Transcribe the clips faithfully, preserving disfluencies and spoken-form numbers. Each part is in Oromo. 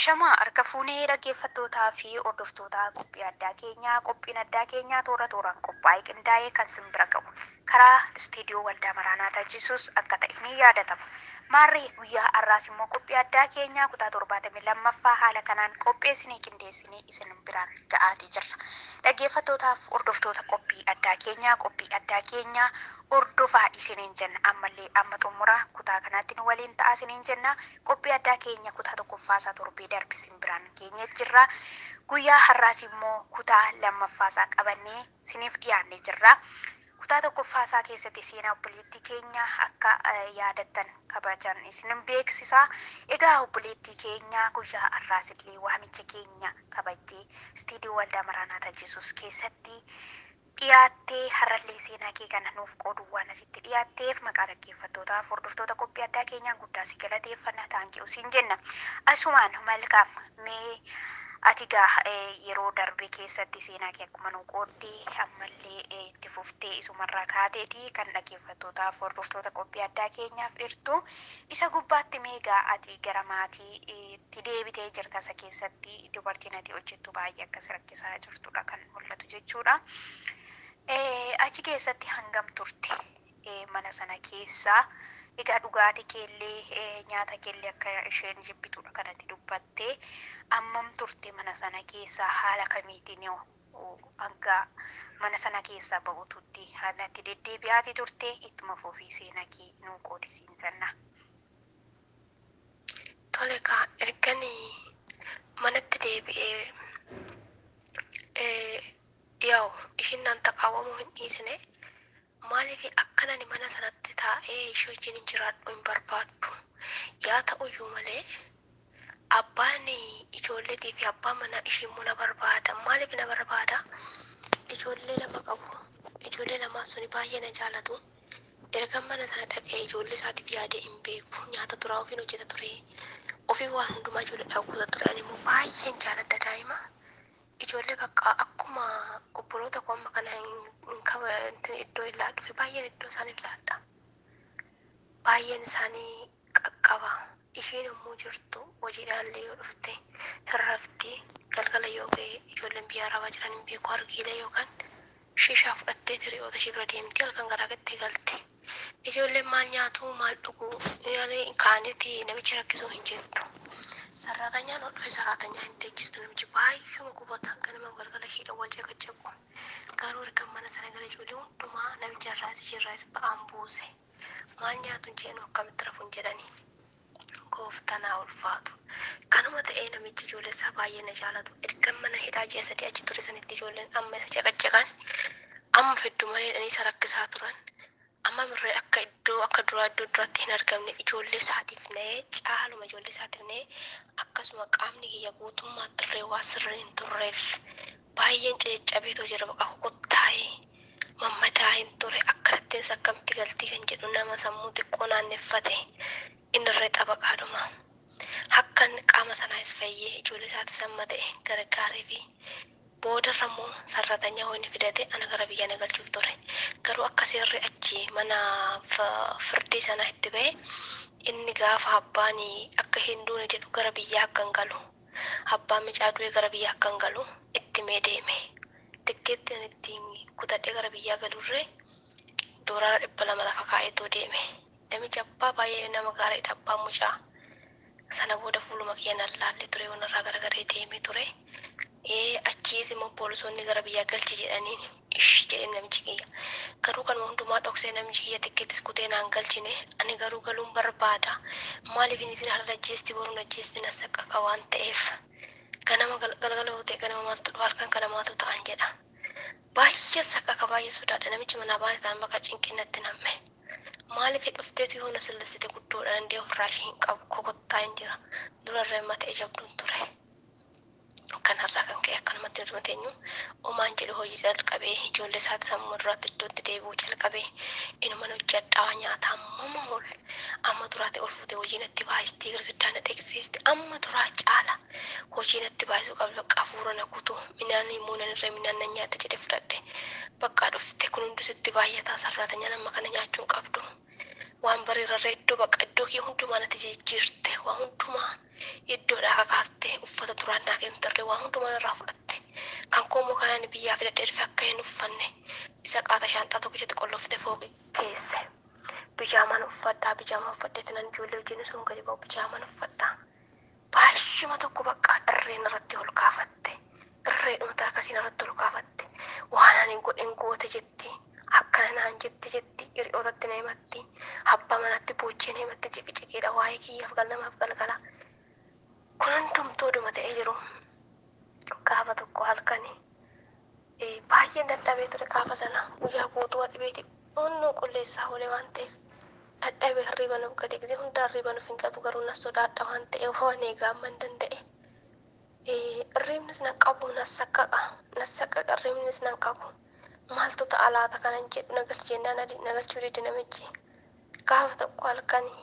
Ashama harka fuunee dhaggeeffattootaa fi hordoftootaa qophii addaa keenyaa qophiin addaa keenyaa toora tooraan qophaa'ee qindaa'ee kan simbira ga'u karaa istiidiyoo waldaa maraanaa tajaajilus akka ta'e ni yaadatama. Maarree guyyaa har'aas immoo qophii addaa keenyaa kutaa torbaatamii lammaffaa haala kanaan qopheessinee qindeessinee isin biraan ga'aatii jirra. Dhaggeeffattootaaf hordoftoota qophii addaa keenyaa qophii addaa keenyaa hordofaa isiniin jenna ammallee amma xumura kutaa kanaatti nu waliin ta'a isiniin jenna qophii addaa keenya kutaa tokkoffaasaa torbee darbe isin biraan geenyee jirra. Guyyaa har'aas immoo kutaa lammaffaasaa qabannee isiniif dhiyaannee jirra. Kutaa tokkoffaasaa keessatti seenaa obboleettii keenya akka yaadattan kabajan isinin beeksisa. Egaa obboleettii keenya guyyaa har'aas illee waamicha keenya kabajjee istiidiyoo waldaa maraanaa tajaajilus keessatti dhiyaattee har'allee seenaa kee kana nuuf qooduu waan asitti dhiyaatteef maqaa dhaggeeffattootaaf hordoftoota qophii addaa keenyaan guddaa si galateeffanna taankii usiin jenna. Asumaan malkaam mee ati gaa yeroo darbe keessatti seenaa kee akkuma nu qooddee ammallee itti fuftee isumarraa kaateetii kan dhaggeeffattootaaf hordoftoota qophii addaa keenyaaf dhirtu isa gubbaatti meegaa ati gara maatii itti deebitee jirta isa keessatti dubartiin ati hojjettu baay'ee akkas rakkisaa jirtudha kan mul'atu jechuudha. Achi keessatti hangam turte mana sana keessaa egaa dhugaatii keellee nyaata keellee akka isheen jibbitudha kanatti dubbattee ammam turte mana sana keessaa haala kamiitiin hanga mana sana keessaa ba'ututti haalatti deddeebi'aatii turte ittuma fufii seenaa kee nuu qoodisiin sanna. Tole kaa erganii manatti deebi'ee yaa'u ishiin naan taqaawwamuu hin dhiisne maaliif akkanani mana sanatti taa'ee ishee wajjin hin jiraadhu hin barbaaddu. Yaa ta'uyyuu malee abbaan ijoolleetii fi abbaan mana ishee immoo na barbaada. Maaliif na barbaada? Ijoollee lama qabu. Ijoollee lamaan suni baay'ee na jaalatu. Erga mana sana dhaqee ijoollee isaatiif yaadee hin beeku. Nyaata turaa ofiin hojjeta ture. Ofii waan hundumaa ijoollee dhaabbata ture. Ani immoo baay'een jaaladha daa'ima. Ijoollee bakka akkuma obboloota koo amma kana hin qaba iddoo illaa dhufe baay'een iddoo isaaniif laadha. Baay'een isaanii qaqqaba. Isheen yommuu jirtu hojiidhaallee yoo dhufte hirrafti galgala yoo ga'e ijoolleen biyya arabaa jiran hin beeku argiilee yookaan shishaa fudhattee hiriyoota ishee bira deemti halkan garaa gattee galte. Ijoolleen maal nyaatu maal dhugu kaanitti namichi rakkisuu hin jettu. Sarratanyaan ol dhufe sarratanyaan hin teechistu namichi baay'ee gubataan kan nama galgala isheedhaan wal caqacaqu. Garuu erga mana sana gala ijoollee hundumaa namicha irraas ishee irraas ba'aan buuse. Maal nyaatu hin jedhu akkamitti rafuun jedhanii. Gooftanaa ulfaatu. Kanuma ta'ee namichi ijoollee isaa baay'ee na jaalatu. Erga mana hidhaa ji'a sadii achi ture sanitti ijoolleen amma isa caqacaqan amma fiddu malee dhanii isa rakkisaa turan. Amma mirree akka iddoo akka duraa iddoo duraatti hin argamne ijoollee isaatiif na'ee caaluma ijoollee isaatiif na'ee akkasuma qaamni kiyya guutummaatti illee waa sirrii hin turreef baay'een caccabeetoo jira baqa kokottaa'ee mammadaa hin ture akkanattiinis akkamitti galtii kan jedhu nama sammuu xiqqoo naanneffate inni irree xabaqaadhuma. Akka inni qaama sanaas fayyee ijoollee isaatis amma ta'e gargaaree fi boodarra immoo sarratanyaa ho'iin fidate ana gara biyyaa na galchuuf ture. Garuu akka seerri achi mana firdii sana itti ba'e inni gaafa abbaan akka hin duune jedhu gara biyyaa akka hin galu. Abbaan mucaa du'e gara biyyaa akka hin galu itti mee deeme. Tikkeettiin ittiin kutadhee gara biyyaa galurree doolaara dhibba lama lafa kaa'eetoo deeme. Namichi abbaa baay'ee nama gaariidha abbaan mucaa. Sana booda fuuluma kiyya nan laalle ture wanarraa garagaree deeme ture. Ee achiis immoo poolisoonni gara biyyaa galchi jedhaniin ish jedhe namichi kiyya. Garuu kan hundumaa dhoksee namichi kiyya tikkeettis kutee naan galchine ani garuu galuun barbaada. Maaliif inni isin har'a ajjeesti boruun ajjeesti na saqqaqa waan ta'eef. Ganama galgala yoo ta'e ganama maaltu dhufa halkan kana maaltu ta'an jedha. Baay'ee saqqaqa baay'ee sodaadha namichi manaa baay'ee ta'an bakka cinqinnatti namme. Maaliif dhufteetu yoo na sillasiite guddoodha dandee ofirraa ishee hin qabu kokottaa hin jira. Durarree matee jabduun ture. Kanarraa kan ka'e akkanumatti hirma teenyu uumaan jedhu hojii jalqabee ijoollee isaati sammuu duraatti iddootti deebi'uu jalqabee inuma hojjedhaa nyaata amma ol amma duraatti ol futee hojii natti baay'istee girgiddaa na dheeksisti amma duraa caala hojii natti baay'isuu qabdu bakka hafuura na kutu minaan immoo nan irra minaan nan nyaadha jedhe fudhadhe bakka dhufte kun hundi sitti baay'ataa sarratanya nama kana nyaachuun qabdu waan bareerarree iddoo bakka iddoo kee hundumaa natti jijjiirte waan hundumaa iddoodhaa kakaastee uffata duraan naa kennitarree waan hundumaa irraa fudhatte. Kan koomoo kanaan biyyaa fidadhee dhufe akka hin uffanne isa qaata shaanxaa tokko ijatti qollofte fooqi keesse. Bijaamaan uffadhaa bijaamaa uffadheeti nan ijoollee wajjin sun gadi ba'u bijaamaan uffadhaa. Baay'ima tokko bakka irreen irratti ol kaafatte. Irreedhuma tarkasiin irratti ol kaafatte. Waan ani godhen goote jetti. Akkana naan jette jetti. Hiriyootatti na himatti. Abbaa manatti boochee na himatti ciqiciqiidha waa'ee kiyyaaf galnamaaf galgala. Kun hundumtuu dhuma ta'ee jiru. Gaafa tokko halkanii. Baay'een dadhabee ture gaafa sana guyyaa guutuu waxibeeti. Onnoo qulleessaa oolee waan ta'eef. Dadhabee hirriba nuuf gate gisee hundaa hirriba nuuf hin gatu garuu nas sodaadha waan ta'eef waan eegaa amman danda'e. Irriibnis nan qabu nas saqqaqa nas saqqaqa irriibnis nan qabu. Maaltu ta'a laata kanan jedhu nagalchee nagalchuu didde namichi. Gaafa tokko halkanii.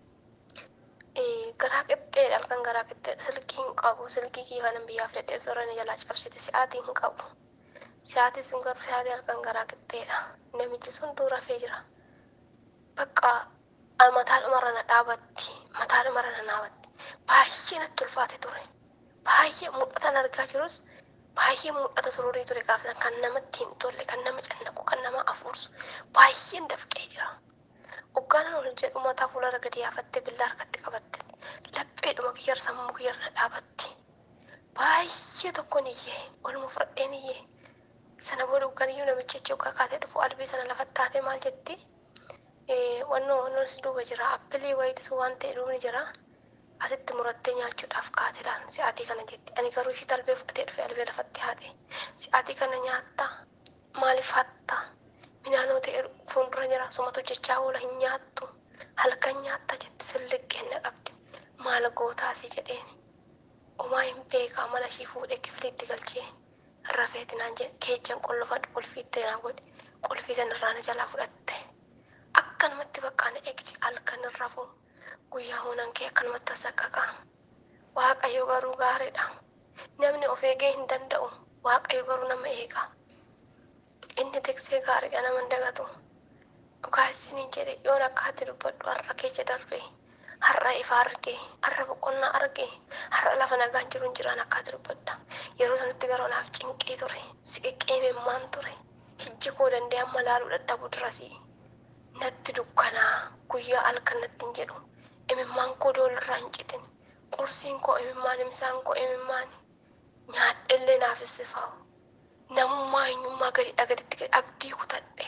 Garaa qixxeedha halkan garaa qixxeedha silkii hin qabu silkii kiyya kanan biyyaa fidadhee dhufe irra na jalaa cabsite si'aatii hin qabu. Si'aatii sun garuu si'aatii halkan garaa qixxeedha. Namichi sun dura rafee jira. Bakka mataadhumarra na dhaabatti mataadhumarra na dhaabatti. Baay'ee natti ulfaate ture. Baay'ee mul'atan argaa jirus baay'ee mul'ata sururii ture gaafa kan namatti hin tolle kan nama cannaqu kan nama afuursu baay'een dafqee jira. Hoggaanaan ol jedhu mataa fuulara gadi yaafattee billaa harkatti qabatte lapheedhuma kiyyar sammuu kiyyar na dhaabatti. Baay'ee tokkoon iyyee olma fudhadheen iyyee sana booda hogganiyyuu namichi jecha hoggaa kaatee dhufu albii sana lafatti taatee maal jetti? Wannoo wannoon si duuba jira appilii wayitis waan ta'e duubni jira. Asitti murattee nyaachuudhaaf kaatelaan si'aatii kana jetti. Ani garuu ishii talbee fudhatee dhufe albee lafatti haate. Si'aatii kana nyaatta maaliif hatta? Minaanoo ta'e fuuldura jira sumatu jechaa oola hin nyaattu. Halkan nyaatta jetti silliqqeen na qabdi. Maal gootaasii jedheeni. Omaa hin beekaa mana ishii fuudhee kifiliitti galchee rafeeti naan jedhe keejjan qollofadhu qulfiittee naan godhe qulfii sanarraa na jalaa fudhatte. Akkanumatti bakka na eegdi halkan irra fuun. Guyyaa hoonan kee akkanumatti saqqaqa. Waaqayyo garuu gaariidha. Namni of eegee hin danda'u. Waaqayyo garuu nama eega. Inni tiksee gaariidha nama hin dagatu. Dhugaa isiniin jedhe yoon akka ati dubbadhu har'a keessa darbee. Har'a ifa argee. Har'a boqonnaa argee. Har'a lafa nagaan jiru hin jiraan akka ati dubbadha. Yeroo sanatti garuu naaf cinqee ture. Siqiqqee mimmaan ture. Hijji koo danda'e amma laaluu dadhabu durasii. Natti dukkanaa guyyaa halkan natti hin jedhu. Imimmaan koo doolirraa hin citin. Qursiin koo imimmaan imsaan koo imimmaan. Nyaadhellee naafis sifaa'u. Namummaa eenyummaa gadi dhagaditti gadi abdii kutadhe.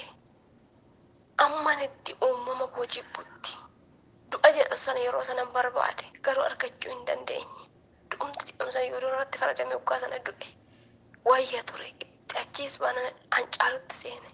Amman itti uumama koo jibbutti. Du'a jedha sana yeroo sanan barbaade garuu argachuu hin dandeenye. Du'umti jedhamsan yoo irratti faradame waggaa sana du'e. Wayya ture itti achiis baana hancaalutti seene.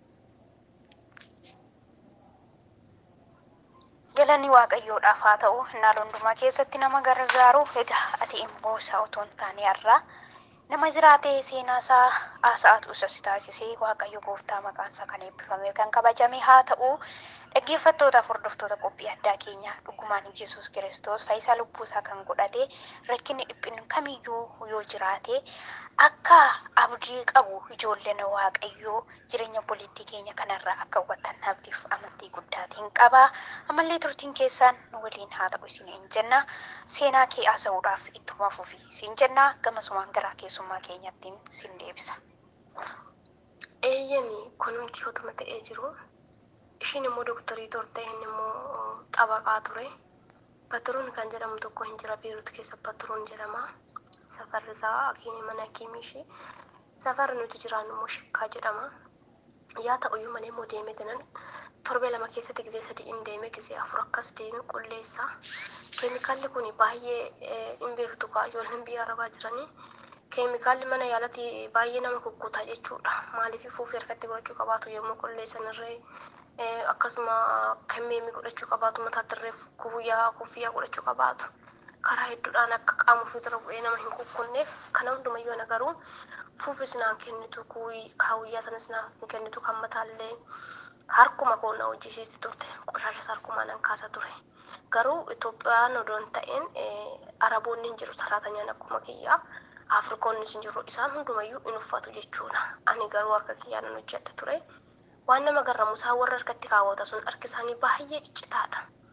Galanni waaqayyoodhaaf haa ta'u naal hundumaa keessatti nama gargaaru egaa ati immoo isaa otoo hin taane har'aa nama jiraatee seenaa isaa haasa'atu isas taasisee waaqayyo gooftaa maqaan isaa kan eebbifame kan kabajame haa ta'u dhaggeeffattoota hordoftoota qophii addaa keenyaa dhugumaan Yesuus Kiristoos fayyisaa lubbuu isaa kan godhate rakkinni dhiphinni kamiyyuu yoo jiraate akka abdii qabu ijoolleen waaqayyoo jireenya poliitii keenya kanarraa akka hubatan abdiif amantii guddaatiin qaba. Ammallee turtiin keessaan nu waliin haa ta'u isiniin jenna. Seenaa kee haasa'uudhaaf ittuma fufi siin jenna. Gamasumaan gara keessummaa keenyattiin siin deebisa. Eeyyanii kunuunti otuma ta'ee jiru. Ishiin immoo dooktarii turte inni immoo xabaqaa ture. Batiruun kan jedhamu tokko hin jira Beerut keessa Batiruun jedhama. Safarri isaa akiimii mana akiimii ishee. Safarri nuti jiraannu immoo Shikkaa jedhama. Yaa ta'uyyuu malee immoo deemee tanan torbee lama keessatti gisee sadii hin deeme gisee afur akkas deeme qulleessa. Keemikaalli kun baay'ee hin beektu kaa ijoolleen biyya arabaa jiranii. Keemikaalli mana yaalatti baay'ee nama kukkutaa jechuudha. Maaliif fuufii harkatti godhachuu qabaatu yommuu qulleessan irree akkasuma kammeemii godhachuu qabaatu mataatti irree kufuyyaa kuffiyyaa godhachuu qabaatu. Karaa hedduudhaan akka qaama ofii irra bu'ee nama hin kukkunneef kana hundumayyuu na garuu fuufis naan kennitu kaawuyyaa sanas naan kennitu kan mataallee harkuma koo na hojjisiisti turte qoshaashas harkumaa nan kaasa ture. Garuu Itoophiyaan odoon ta'een Araboonni hin jiru saraatanyaan akkuma kiyyaa. Afrikoonnis hin jiru isaan hundumayyuu in uffatu jechuudha. Ani garuu harka kiyyaan nan hojjedha ture. Waan nama garramu isaan warra harkatti kaawwata sun harki isaanii baay'ee ciccitaadha.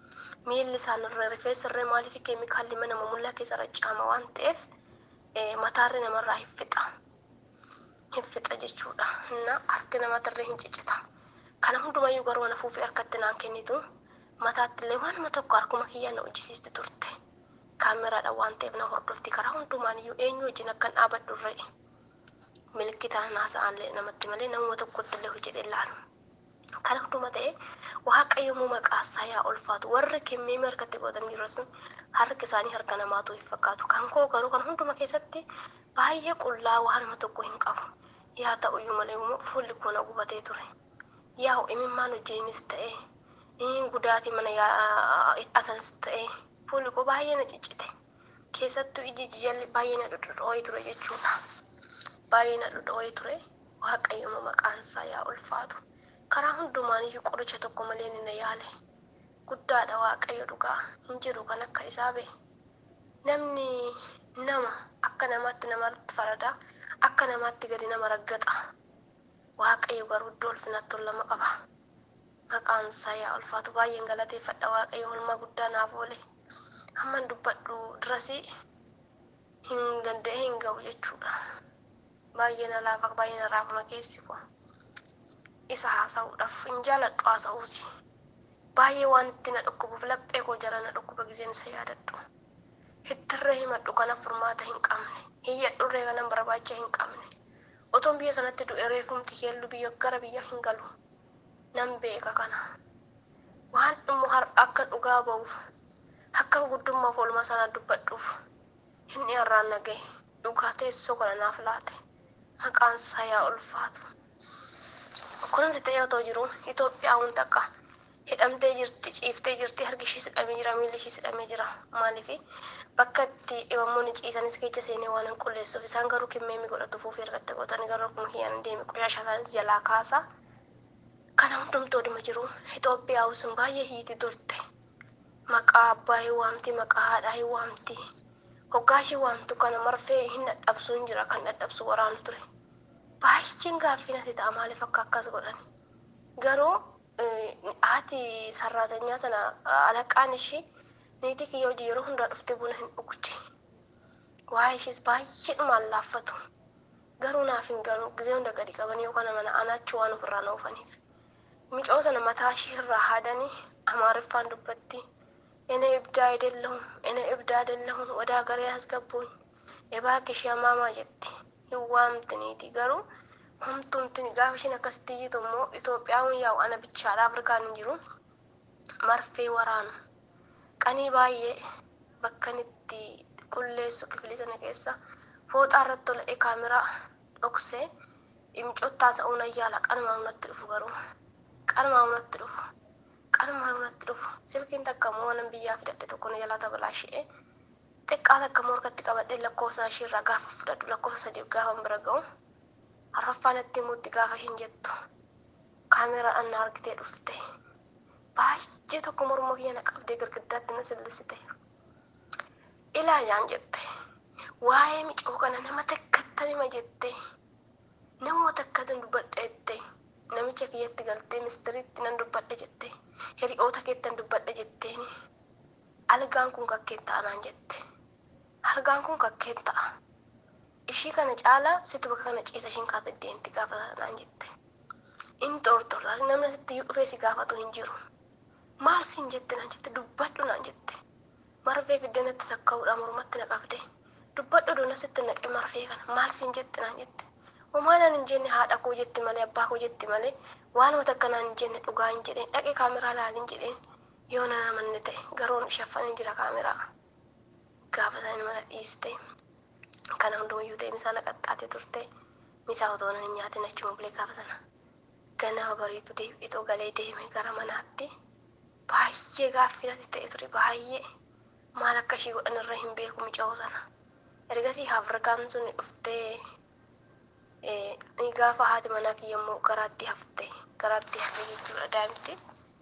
miilli isaanirra rifeensarra maaliif keemikaalli mana mamullaa keessa racaama waan ta'eef mataarri namarraa hin fixa hin fixa jechuudha. Na harki namaatirra hin ciccita. Kana hundumayyuu garuu ana fuufii harkatti naan kennitu mataattillee waanuma tokko harkuma kiyyaan na hojjisiisti turte. Kaameraadhaan waan ta'eef na hordofti karaa hundumaaniyyuu eenyu wajjin akkan dhaabadhu irree milkitaan haasa'anillee namatti malee namuma tokkotti illee hojjedhee ilaalu. Kana hunduma ta'e waaqayyoomuu maqaasaa yaa ulfaatu warri kimmee harkatti godhatan jiru sun harki isaanii harka namaatu hin fakkaatu. Kan koo garuu kan hunduma keessatti baay'ee qullaa waanuma tokko hin qabu. Yaa ta'uyyuu malee immoo fuulli koo na gubatee ture. Yaa imimmaan wajjinis ta'e in gudaatii mana asanis ta'e fuulli koo baay'ee na ciccite. Keessattuu iji jalli baay'ee na dhodhoo'ee ture jechuudha. Baay'ee na dhodhoo'ee ture. Waaqayyoomuu maqaansaa yaa ulfaatu. Karaa hundumaaniyyuu qoricha tokko malee ni na yaale. Guddaadha waaqayyo dhugaa hin jiru kan akka isaa be'e. Namni nama akka namaatti namatti farada akka namaatti gadi nama raggaxa. Waaqayyo garuu iddoo ulfinatti ol lama qaba. Maqaan isaa yaa ulfaatu baay'een galateeffadha waaqayyo oolmaa guddaa naaf oole. Hamman dubbadhu dirasii hin danda'e hin ga'u jechuudha. Baay'ee na laafa baay'ee na raafama keessi koo. Isa haasa'uudhaaf hin jaaladhu haasa'uusi. Baay'ee waan itti na dhukkubuuf laphee koo jara na dhukkuba giseen isa yaadadhu. Hittirree himadhu kana furmaata hin qabne. Hiyyadhurree kanan barbaacha hin qabne. Otoon biyya sanatti du'e reefumti keellu biyya gara biyya hin galu. Nan beeka kana. Waan immoo akka dhugaa ba'uuf akka guddummaaf oolmaa sana dubbadhuuf inni irraan nagaye dhugaa teessoo kana naaf laate. Maqaan isaa yaa ulfaatu. Kunis ta'ee otoo jiru Itoophiyaa hun takka hidhamtee jirti ciiftee jirti harki ishee hidhamee jira miilli ishee hidhamee jira. Maaliif bakka itti dhibamoonni ciisanis keessa seenee waan hin qulleessuuf isaan garuu kimmeemii godhatu fuufii harkatti godhatanii garuu akkuma kiyyaan deeme qoyaashaa isaaniis jalaa kaasa. Kana hundumtuu dhima jiru Itoophiyaa sun baay'ee hiiti turte. Maqaa abbaa hin waamti maqaa haadhaa hin waamti. Hoggaa ishee waamtu kana marfee hin dadhabsu hin jira kan dadhabsu waraanu ture. Baay'een gaaffii natti ta'a maaliif akka akkas godhani. Garuu haati sarraatanyaa sana alaqaan ishee niitii kiyya hojii yeroo hundaa dhuftee buna hin dhugdi. Waa'ee ishees baay'eedhumaan laaffatu. Garuu naaf hin galu gisee hunda gadi qabanii yookaan mana anaachuu waan ofirraa na oofaniif. Micoo sana mataa ishee irraa haadanii amaariffaan dubbatti. Ene ibdaa አይደለሁም ene ibdaa አይደለሁም ወደ ሀገሬ አስገቡኝ እባክሽ ማማ jetti. Hiwwaamti niitii garuu homtuumti gaafa isheen akkasitti iyyitu immoo Itoophiyaan yaa'u ana bichaadha Afrikaan hin jiru marfee waraanu. Qanii baay'ee bakka itti qulleessu kifilii sana keessa fooxaa irratti tola'ee kaameraa dhoksee imicootaa sa'uun ayyaala qanumaa hunatti dhufu garuu qanumaa hunatti dhufu qanumaa hunatti dhufu silkiin takka immoo waan biyyaa fidadhe tokko na jalaa tabalaa ishee xiqqaa takka immoo harkatti qabadhee lakkoofsa ishee irraa gaafa fudhadhu lakkoofsa sadii gaafa bira ga'u harraffaan itti immoo gaafa isheen jettu kaameraa anna argitee dhufte baay'ee tokko morma kiyya na qabdee girgiddaatti na sillissite. Ilaalaan jette waa'ee micoo kana nama takkatti hima jette nama takkatti dubbadhe jette namicha kiyyatti galtee mistiriitti nan dubbadhe jette hiriyoota keettan dubbadhe jetteeni algaan kun kakkeen ta'anaan jette. Algaan kun kakkeen ta'a. Ishii kana caalaa situ bakka kana ciisa ishiin kaata deemti gaafa sanaan jette. Inni tortortaa namni sitti dhufee si gaafatu hin jiru. Maal siin jette naan jette dubbadhu naan jette. Marfee fiddanatti sakka'uudhaan mormatti na qabde. Dubbadhu doona sitti naqe marfee kana maal siin jette naan jette. Homaan hin jenne haadha koo jetti malee abbaa koo jetti malee waanuma takka naan hin jenne dhugaa hin jedheen dhaqee kaameraa laalin jedheen yoo na namanne ta'e garoon shaffanii jira kaameraa. Gaafa sana mana dhiiste kana hundumayyuu ta'e misaa na qaxxaate turte misaa otoo nan hin nyaatin achuma bulee gaafa sana ganama bariitu deebi'etoo galee deeme gara manaatti baay'ee gaaffii natti ta'e ture baay'ee maal akka ishii godhan irra hin beeku micoo sana. Ergasii Afrikaan sun dhuftee ni gaafa haati manaa kiyya immoo garaatti hafte garaatti hafe jechuudha daa'imti.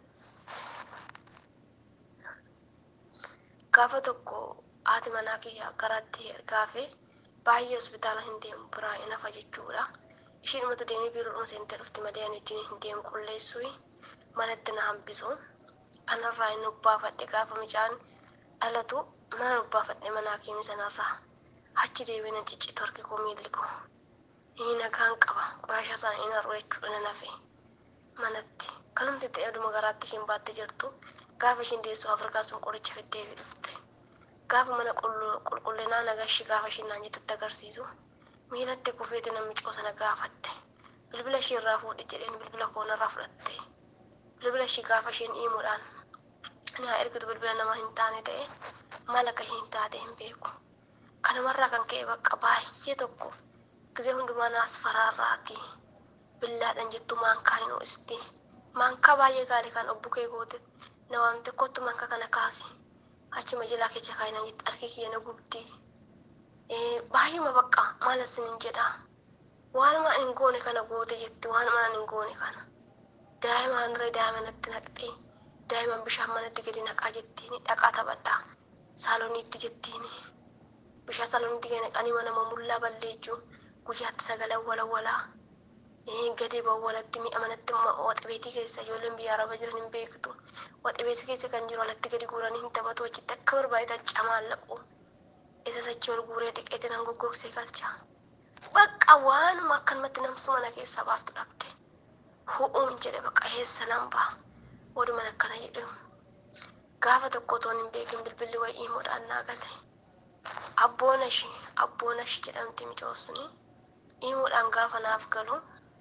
Gaafa tokko haati manaa kiyya garaatti gaafe baay'ee hospitaala hin deemu biraa hin hafa jechuudha. Ishiin dhumatu deemee biiroodhuma seentee dhufti malee ani wajjin hin deemu qulleessuu manatti na hambisu. kanarraa inni ubbaafadhe gaafa mucaan dhalatu mana ubbaafadhe mana hakiimii sanarraa achi deebiin ciccitu harki koo miilli koo inni nagaan qaba qoraasha sana inni har'u jechuudha nan hafe manatti kanumti ta'ee aduma garaatti ishiin baatte jirtu gaafa ishiin deessuu Afrikaa sun qoricha fiddee fi dhufte gaafa mana qulqullinaa nagashii gaafa ishiin naan jettutti agarsiisu miilatti kufeeti namni coosana gaafadhe bilbila ishii irraa fuudhe jedheen bilbila koo narraa fudhatte bilbila ishii gaafa isheen himuudhaan naa ergitu bilbila nama hin taane ta'e maal akka isheen taate hin beeku kanumarraa kan ka'e bakka baay'ee tokko gisee hundumaa naas faraarraati billaadhaan jettu maankaa hin ho'isti maankaa baay'ee gaarii kan obbu kee goote na waamte kottu maankaa kana kaasi achuma jilaa keessa kaayinan jetti harki kiyya na gubdii baay'uma bakka maal isinin jedhaa waanuma ani hin goone kana goote jetti waanuma ani hin goone kana daa'imaan irra daa'ima natti naqxee daa'imaan bishaan manatti gadi naqaa jettiini dhaqaa taphadhaa saalooniitti jettiini bishaan saalooniitti gadi naqanii mana mullaa balleejjuu guyyaatti sagalee walawalaa gadi bawwalatti mi'a manatti waxabeetii keessa ijoolleen biyya araba jiran hin beektu waxabeetii keessa kan jiru alatti gadi guuranii hin taphatu achitti akka barbaade caamaallaqu isa sachi ol guuree dhiqeetiin an goggogsee galcha bakka waanuma akkanumatti namsu mana keessaa baastu dhabde hu'uun jedhe bakka eessa nan ba'a walumaan akkana jedhu gaafa tokko toon hin beekin bilbilli wayii himuudhaan naa gale abboona ishii abboona ishii jedhamti micoosuni himuudhaan gaafa naaf galu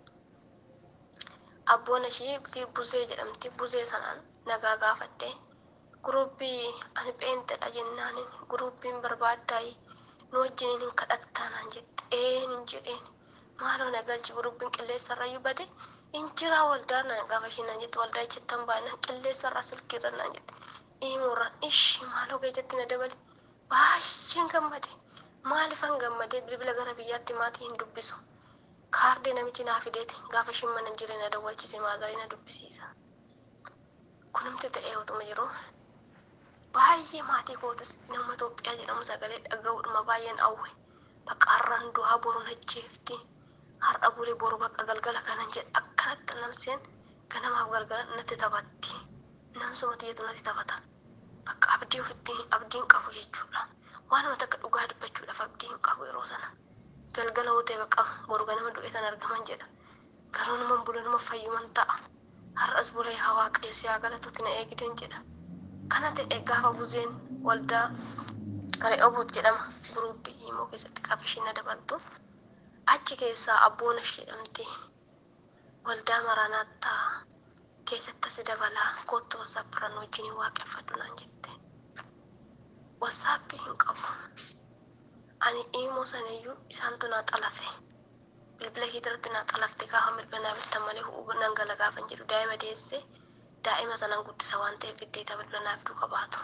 abboona ishii fi buzee jedhamti buzee sanaan nagaa gaafadhe guruubii ani pheentedha jennaan guruubiin barbaaddaay nu wajjiniin hin kadhattaa naan jette een hin jedheen maaloo nagalchi guruubiin qilleensarrayyuu bade injiraa waldaa naan gaafa isheen naan jette waldaa ichettan baanaan qilleensarraa silkiirra naan jette himuurraan ishii maaloo geejetti na dabale baay'een gammade maalifan gammadee bilbila gara biyyaatti maatii hin dubbisu kaardii namichi naa fideeti gaafa isheen mana jiree na dawwalchise maazarii na dubbisiisa kunumti ta'ee utuma jiru baay'ee maatii kootis nama Itoophiyaa jedhamu sagalee dhaga'uudhuma baay'een hawwe bakka har'aan du'aa boru najjeefti har'a bulee boru bakka galgala kanan jedhe akkanatti namseen ganamaaf galgala natti taphatti namsuma xiyyeetu natti taphata bakka abdii ofitti abdiin qabu jechuudha waanuma takka dhugaa dubbachuudhaaf abdiin qabu yeroo sana galgala hootee bakka boru ganama du'ee san argaman jedha garuu nama bulu nama fayyuman ta'a har'as bulee haa waaqayyo si haa galatuutti na eegden jedha kana ta'e gaafa buzeen waldaa re'obuut jedhama guruubii himoo keessatti gaafa isheen na dabaltu achi keessaa abboona ishee jedhamti waldaa maraanaattaa keessatti asi dabalaa kottu wasaappiirraan wajjin waaqeffadhu naan jette wasaappii hin qabu ani himoo sanayyuu isaantu naa xalafe bilbila hiitarratti naa xalafte gaafa bilbila naa bittan malee hu'uu nan gala gaafan jedhu daa'ima deesse daa'ima sanan guddisa waan ta'eef giddeeta bilbila naaf fiduu qabaatu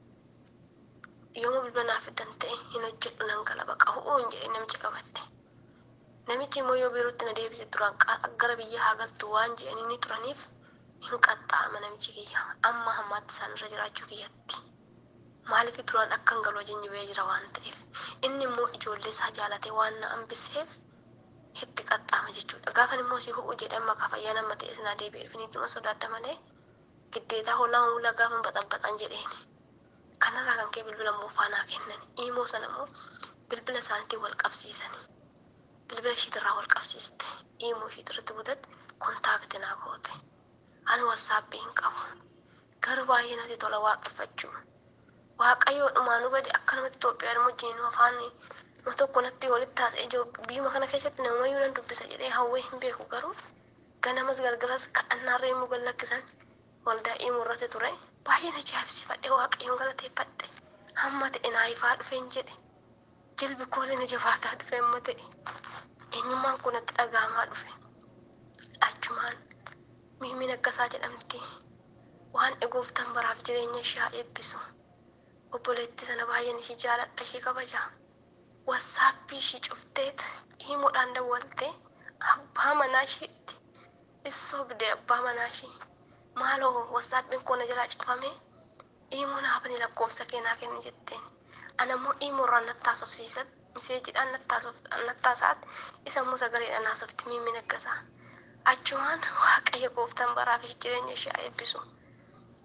yooma bilbila naaf fiddan ta'e hin hojjedhu nan gala baqa hu'uu hin jedhe namicha qabadde namichi immoo yoo biirootti na deebise turan gara biyya haa galtu waan jedhanii ni turaniif hin qaxxaa'ama namichi kiyya amma hammaatti isaan irra jiraachuu kiyyatti maaliif duraan akkan galu ajajni ba'ee jira waan ta'eef inni immoo ijoollee isaa jaalatee waan na hambiseef itti qaxxaama jechuudha gaafan immoo si hu'uu jedhan maqaa fayyaa nama ta'e sinaa deebi'ee dhufiniituma sodaadda malee giddeetaa hollaa muula gaafan baxabbaxan jedheeni kanarraa kan kee bilbila immoo faanaa kennan himoo sana immoo bilbila isaaniitiin wal qabsiisani bilbila ishiitirraa wal qabsiiste himoo ishiitirratti butatti kontaakti naa goote ani wassaappii hin qabu garuu baay'ee natti tola waaqeffachuu waaqayyoo dhumaanu bade akka namatti Itoophiyaa dhimma wajjin afaan nama tokko natti walitti haasa'ee jiru biyyuma kana keessatti namayyuu nan dubbisa jedhee hawwee hin beeku garuu ganamas galgalas kadhannaarra immoo gallakkisan waldaa himoo irratti ture baay'ee na jaabsifadhe waaqayyoon galateeffadhe hamma ta'e naa ifaa dhufeen jedhe jilbi koolee na jabaataa dhufe amma ta'e eenyummaan kun natti dhaga'amaa dhufe achumaan miimiin akkasaa jedhamti waan egooftan baraaf jireenya ishee haa eebbisu obboleetti sana baay'een ishee jaaladha ishee kabaja wasaappii ishee cufteet himuudhaan dawwaltee abbaa manaa isheetti issoobdee abbaa manaa ishee maaloo wasaappiin koo na jalaa cufame himuun haabani lakkoofsa keenaa kenni jetteen anammoo himuurraan nattaasofsiisat miseejiidhaan nattaasaat isa immoo sagaleedhaan haasofti miimiin akkasaa achumaan waaqayyo gooftaan baraaf jireenya ishee haa eebbisu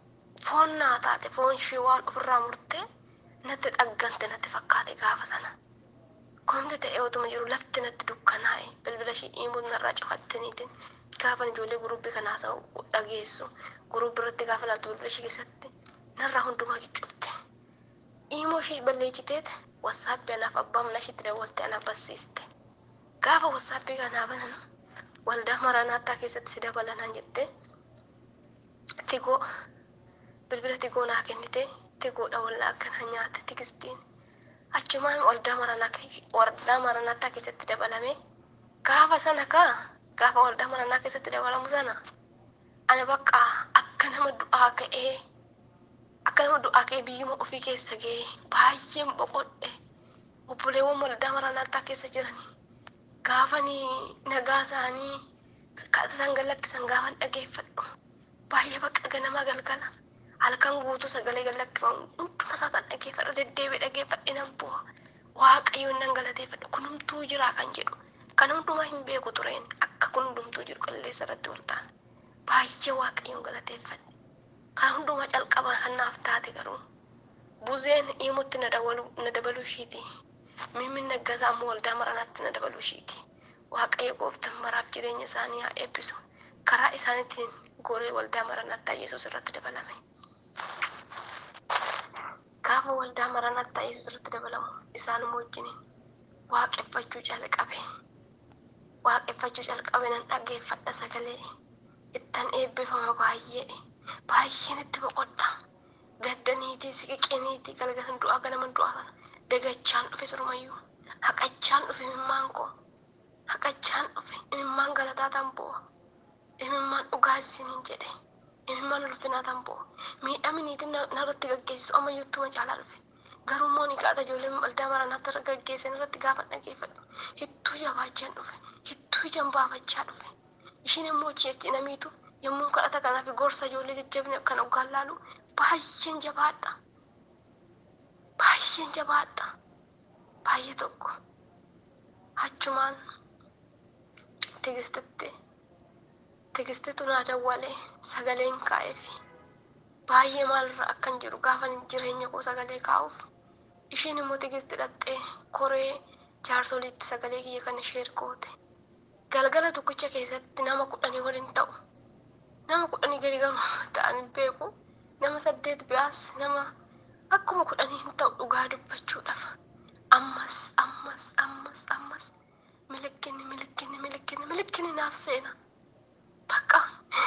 foon naa taate foon ishee waan ofirraa murtee natti dhaggante natti fakkaate gaafa sana. Komti ta'ee otuma jiru lafti natti dukkanaa'e bilbila ishee imuun narraa cufattaniitiin gaafa ijoollee gurubbii kanaa sa'u dhageessu gurubbii irratti gaafa laaltu bilbila ishee keessatti narraa hundumaa cuccufte. Imoo ishee balleessiteet wassaappii anaaf abbaa mana isheetti dabalte anaaf barsiiste. Gaafa wassaappii kanaa banan waldaa Maraanaattaa keessatti si dabalanaan jettee tigoo bilbila tigoo naa kennite tigoodha wallaa akkanaa nyaatte tigistiin. Achumaan waldaa Maraanaattaa keessatti dabalame gaafa sana kaa gaafa waldaa Maraanaattaa keessatti dabalamu sana ana bakka akka nama du'aa ka'ee akka nama du'aa ka'ee biyyuma ofii keessa ga'ee baay'een boqodhe. Obboleewwan waldaa Maraanaattaa keessa jiranii gaafanii nagaa isaanii kadhata isaan gallakkisan gaafan dhageeffadhu baay'ee bakka ganamaa galgala halkan guutuu sagalee gallakkifamu hunduma isaataan dhageeffadhu deddeebi'ee dhageeffadhe nan bu'a. Waaqayyoon nan galateeffadhu kunumtuu jiraa kan jedhu kan hundumaa hin beeku tureen akka kun hundumtuu jiru qilleessa irratti waldaan baay'ee waaqayyoon galateeffadhe. Kan hundumaa calqabaa kan naaf taate garuu buzeen imuutti na dabaluu ishiiti. Mimmin naggasaa ammoo waldaa Maraanaatti na dabaluu ishiiti. Waaqayyo gooftaan maraaf jireenya isaanii haa eebbisu. Karaa isaaniitiin goree waldaa Maraanaattaa Yesuus irratti dabalame. Gaafa waldaa Maraanaattaa Yesuus irratti dabalamu isaanuma wajjiniin waaqeffachuu calqabe. Waaqeffachuu calqabe nan dhageeffadha sagalee ittan eebbifama baay'ee baay'een itti boqodha. Gaddaniitii siqiqiniitii galgalan du'aa ganaman du'aa sana dagachaan dhufe sirumayyuu haqachaan dhufe imimmaan koo haqachaan dhufe imimmaan galataa tamboo imimmaan dhugaa isiniin jedhe imimmaan ulfinaa tamboo miidhaminiitiin narratti gaggeessitu ammayyuuttuma caalaa dhufe. Garuu immoo ni qaata ijoolleen waldaa Maraanaattaa irra gaggeessan irratti gaafa dhageeffadhu hittuu jabaachaan dhufe hittuu ijaan baafachaa dhufe. Ishiin immoo jechi namiitu yommuu kadhata kanaaf gorsa ijoollee jajjabina kan ogaan laalu baay'een jabaadha. Baay'een jabaadha. Baay'ee tokko achumaan tigistetti tigistetu naa dawwalee sagaleen kaa'eefi baay'ee maalirra akkan jedhu gaafa jireenya koo sagalee kaa'uuf ishiin immoo tigisti dhattee koree jaarsoliitti sagalee kiyya kan ishee ergoote. Galgala tokkicha keessatti nama kudhanii waliin ta'u nama kudhanii gadi garuu ta'an beeku nama saddeet bi'aas nama akkuma kudhanii hin ta'u dhugaa dubbachuudhaaf ammas ammas ammas ammas milikinni milikinni milikinni milikinni naaf seena. Bakka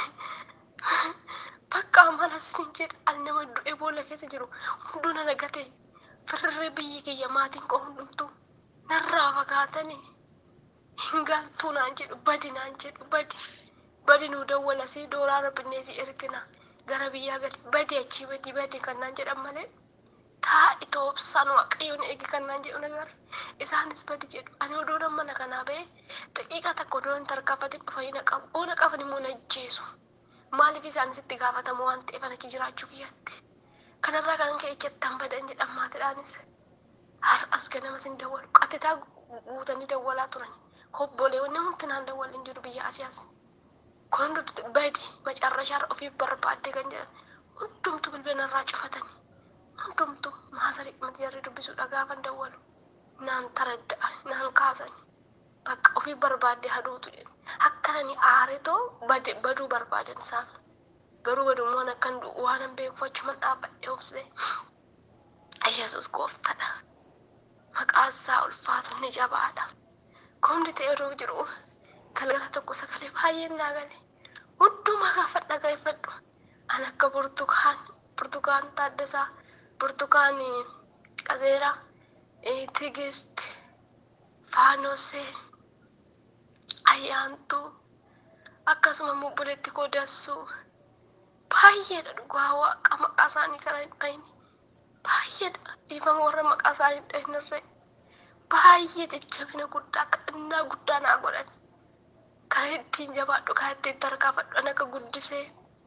bakka amalas hin jedha ani nama du'e boolla keessa jiru hunduu na nagate firree biyyi kiyya maatiin koo hundumtuu narraa fagaatanii hin galtuu naan jedhu badi naan jedhu badi badi nuu dawwalasii dooraa rabbineesii ergina gara biyyaa gadi badi achii badi badi kan naan jedhan malee taa'i toobsaan waaqayyoon eegi kan naan jedhu nagar isaanis badi jedhu. Ani odoo mana kanaa ba'ee daqiiqaa takka odoo hin tarkaanfatin dhufanii qabu oona qaban immoo na ajjeesu. Maaliif isaanis itti gaafatamu waan ta'eef achi jiraachuu kiyyatte. Kanarraa kan ka'e jettan badan jedhan maatiidhaanis har'as ganama sin dawwalu qatetaa guutanii dawwalaa turan. Obboleewwan hundi naan dawwalan jiru biyya Asiyaas. Kun hundi badi macarrashaarra ofii barbaadde kan jedhan hundumtu bilbila narraa cufatanii hundumtu maasarii mati jarri dubbisuudha gaafan dawwalu naan taradda'a naan kaasan bakka ofii barbaadde haduutu jedhe akkanani aaretoo bade baduu barbaadan isaan garuu badummoon akkan du'u waanan beekuuf achuman dhaabbadhe obsee Yesuus gooftadha maqaan isaa ulfaatu ni jabaadha. Kumni ta'e yeroo jiru galgala tokko sagalee baay'een naa gale hundumaa gaafa dhagaeffadhu an akka burtukaan burtukaan Taaddasaa burtukaan Qazeeraa Tigist Faanosee Ayyaantuu akkasuma mubbuleetti koo Dassuu baay'eedha dhugaa waaqa maqaa isaanii karaa hin dhayne baay'eedha dhiifama warra maqaa isaanii hin dhaynirree baay'ee jajjabina guddaa kadhannaa guddaa naa godhan karaa ittiin jabaadhu karaa ittiin tarkaanfadhu an akka guddisee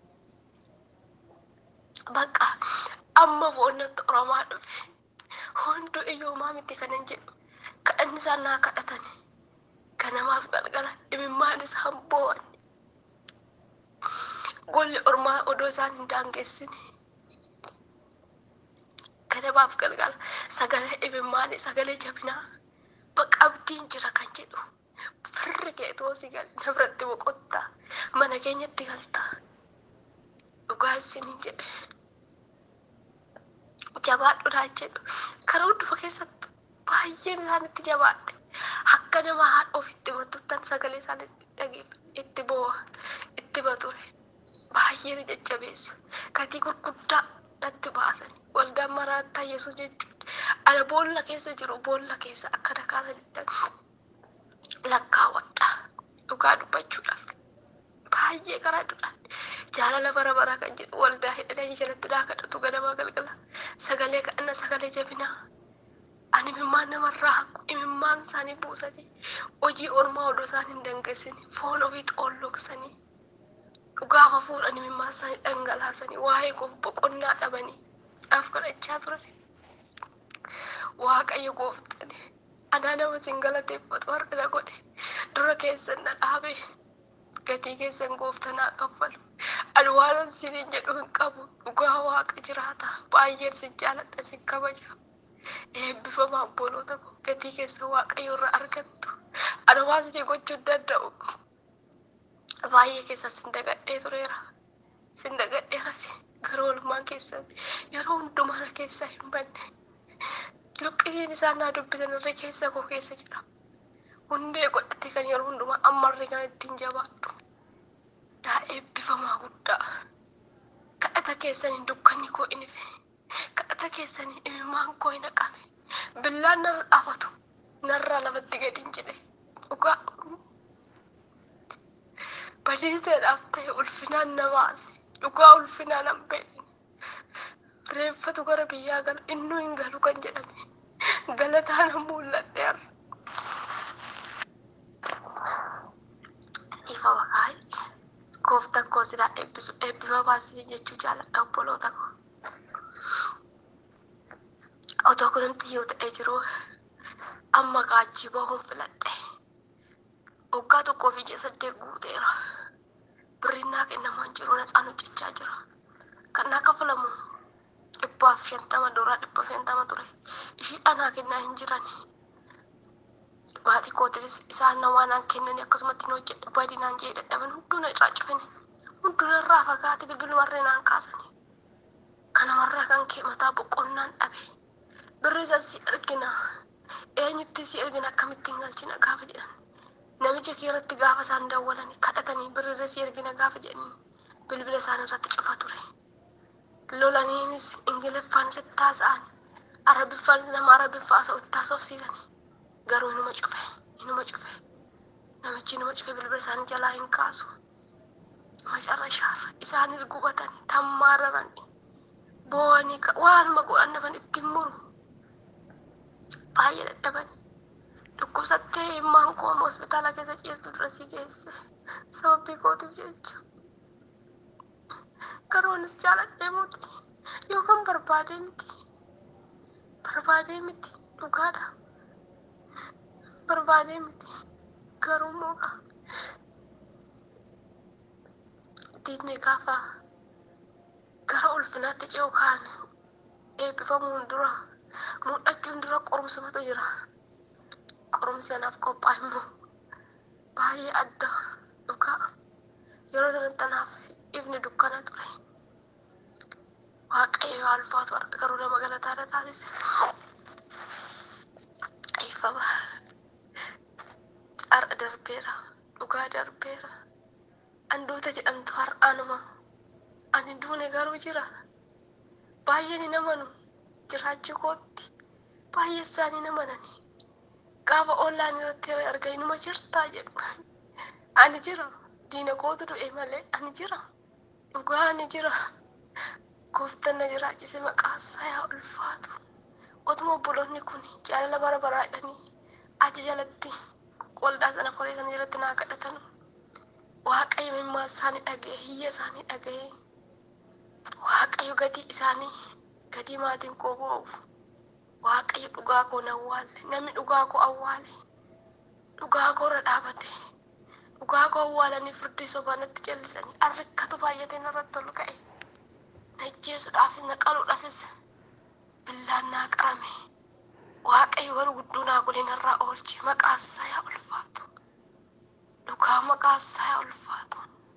bakka amma foonnatti oromaa dhufe hunduu iyyoomaa miti kanan jedhu kadhanni isaan naa kadhatani ganamaaf galgala imimmaan isaan boo'an golli ormaa odoo isaan hin daangeessine ganamaaf galgala sagalee imimmaan sagalee jabinaa baqabdiin jira kan jedhu firri kee toosi gal nabratti boqottaa mana keenyatti galtaa dhugaa isiniin jedhe jabaadhuudhaa jedhu karaa hunduma keessatti baay'een isaanitti jabaadhe akka nama haadha ofitti batuttan sagalee isaanitti dhageef itti boo'a itti bature baay'een jajjabeessu gatii gurguddaa natti baasan waldaan maraattaa yesuus jechuudha ana boolla keessa jiru boolla keessa akka dhakaasanitti lakkaawwadha dhugaa dubbachuudhaaf baay'ee karaa duraan jaalala bara baraa kan jedhu waldaa hidhatanii jalatti daa kadhatu ganamaa galgala sagalee kadhanna sagalee jabinaa ani imimmaan namarraa haqu imimmaan isaanii buusanii hojii ormaa odoo isaan hin dangeessine foon ofii xoolloksanii dhugaaf hafuudhaan imimmaan isaanii dhangalaasanii waa'ee koof boqonnaa dhabanii dhaaf kadhachaa turan waaqayyo gooftani anaa nama isin galateeffatu har'a na godhe dura keessan na dhaabe gatii keessan gooftanaa kaffalu ani waan isiniin jedhu hin qabu dhugaa waaqa jiraata baay'een sin jaaladha sin kabaja eebbifamaa obboloota koo gatii keessa waaqayyo irraa argattu ani waan isin gochuu hin danda'u baay'ee keessa sin dagadhee tureera sin dagadheeras gara oolmaan keessan yeroo hundumaa na keessa hin banne luqqisiin isaan naa dubbisan irra keessa koo keessa jira hundee godhate kan yeroo hundumaa ammarree kan ittiin jabaadhu daa eebbifamaa guddaa kadhata keessaniin dukkanni koo hin ife kadhata keessaniin imimmaan koo hin haqame billaan narra dhaafatu narraa lafatti gadi hin jedhe dhugaa badiiseedhaaf ta'e ulfinaan na baase dhugaa ulfinaan hin beekne reeffatu gara biyyaa galu innuu hin galu kan jedhame galataan mul'adheera ifa waqaay gooftaan koo silaa eebbisu eebbifa baasii jechuu jaaladha obboloota koo otoo kunumti yoo ta'ee jiru amma gaachii bahuun filadhe waggaa tokkoo fi ji'a saddeet guuteera birrinnaa kennamaan jiru natsaan hojjechaa jira kan naa kafalamu dhibbaaf shantama duraa dhibba shantama ture ishii dhanaa kennaa hin jirani maatii kootinis isaan namaa naan kennani akkasumatti hin hojjedhe badinaan jee dadhaban hunduna irraa cufani hunduna irraa fagaate bilbilumarree naan kaasani kanamarraa kan kee mataa boqonnaan dhabe birri isa si ergina eenyutti si ergina akkamittiin galchina gaafa jedhan namicha kee irratti gaafa isaan dawwalanii kadhatanii birri si ergina gaafa jedhanii bilbila isaan irratti cufa ture lolaniinis ingiliffaan sitti haasa'an arabiffaan nama arabiffaa haasa'u itti haasofsiisanii garuu inuma cufe inuma cufe namichi inuma cufe bilbila isaanii jalaa hin kaasu macarrashaarra isaanis gubatanii tammaararanii boo'anii waanuma godhan nafan ittiin muru baay'ee dadhabanii dhukkubsattee himmaan kooma hospitaala keessa ciistu dura si geesse sababii kootiif jecha garoonis jaaladhee muti yookaan barbaadee miti barbaadee miti dhugaadha barbaadee miti garuu mooqa diinni gaafa gara ulfinaatti ce'u kaan eebbifamuun dura mul'achuun dura qorumsumatu jira qorumsi anaaf qophaa immoo baay'ee adda dhugaa yeroo sanatti anaaf ifni dukkana ture waaqayyo alfaatu garuu nama galataadha taasise ifama har'a darbeera dhugaa darbeera anduuta jedhamtu har'aanuma ani duune garuu jira baay'een hin amanu jiraachuu kootti baay'ee isaanii namananii gaafa ollaan irratti arga inuma jirtaa jedhu ani jira diina kootu du'e malee ani jira dhugaa ani jira gooftaan na jiraachise maqaasaa yaa ulfaatu otuma obboloonni kun jaalala bara baraa jedhanii achi jalatti waldaa sana koree sana jalatti naa kadhatan waaqayyo mimmaa isaanii dhaga'e hiyya isaanii dhaga'e waaqayyo gatii isaanii gatii maatiin koo boo'uuf waaqayyo dhugaa koo na awwaale namni dhugaa koo awwaale dhugaa koo irra dhaabate dhugaa koo awwaalanii firdii sobaanatti jallisanii arrikkatu baay'atee narratti ol ka'e na ajjeesuudhaafis na qaluudhaafis billaan naa qarame. Waaqayyo garuu gudduu naa godhe narraa oolche. Maqaa isaa yaa ulfaatu. Dhugaa maqaa isaa yaa ulfaatu.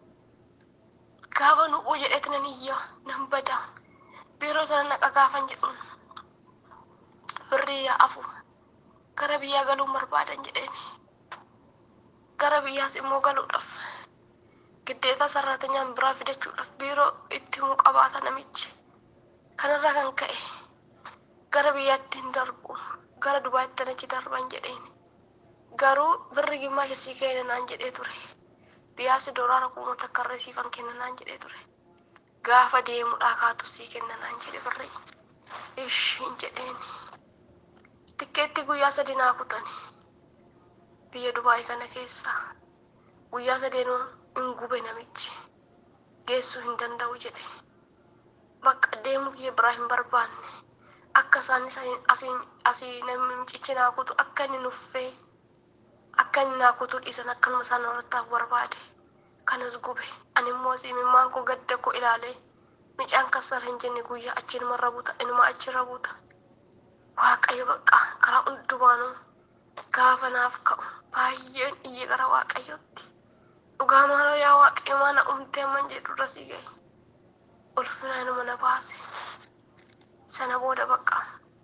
Gaafa nu'uu jedheeti nan iyya nan bada. Biiroo sana naqa gaafan jedhuun birrii yaa afu. Gara biyyaa galuun barbaadan jedheeni. Gara biyyaas immoo galuudhaaf giddeeta sarratanyaan biraa fidachuudhaaf biiroo itti himuu qabaata namichi. Kanarraa kan ka'e gara biyyaatti hin darbu. Gara Dubaaitti achi darban jedheeni. Garuu birri gimmaasha sii kenna naan jedhee ture. Biyyaasi doolaara kuma takka irra siifan kenna naan jedhee ture. Gaafa deemuudhaa kaatu sii kenna naan jedhe birri. Ishiin jedheeni. Tikkeetti guyyaa sadi naa kutani. Biyya Dubaay kana keessa guyyaa sadeenuu hin gube namichi. Geessuu hin danda'u jedhe. Bakka deemuu kiyya biraa hin barbaanne. Akka isaan asii namtichi naa kutu akka inni nuffee akka inni naa kutuu dhiisan akkanuma isaan horattaaf barbaade. Kanas gube. Ani immoo asii imimmaan koo gadda koo ilaalee micaan kassar hin jenne guyyaa achi inumarra buuta inuma achirra buuta. Waaqayyo bakka karaa hundumaanuu gaafa naaf ka'u baay'een iyya gara Waaqayyootti. Dhugaa maaloo yaa Waaqayyo mana umtee amman jedhurra sii ga'e. Ulfina inuma na baase. Sana booda bakka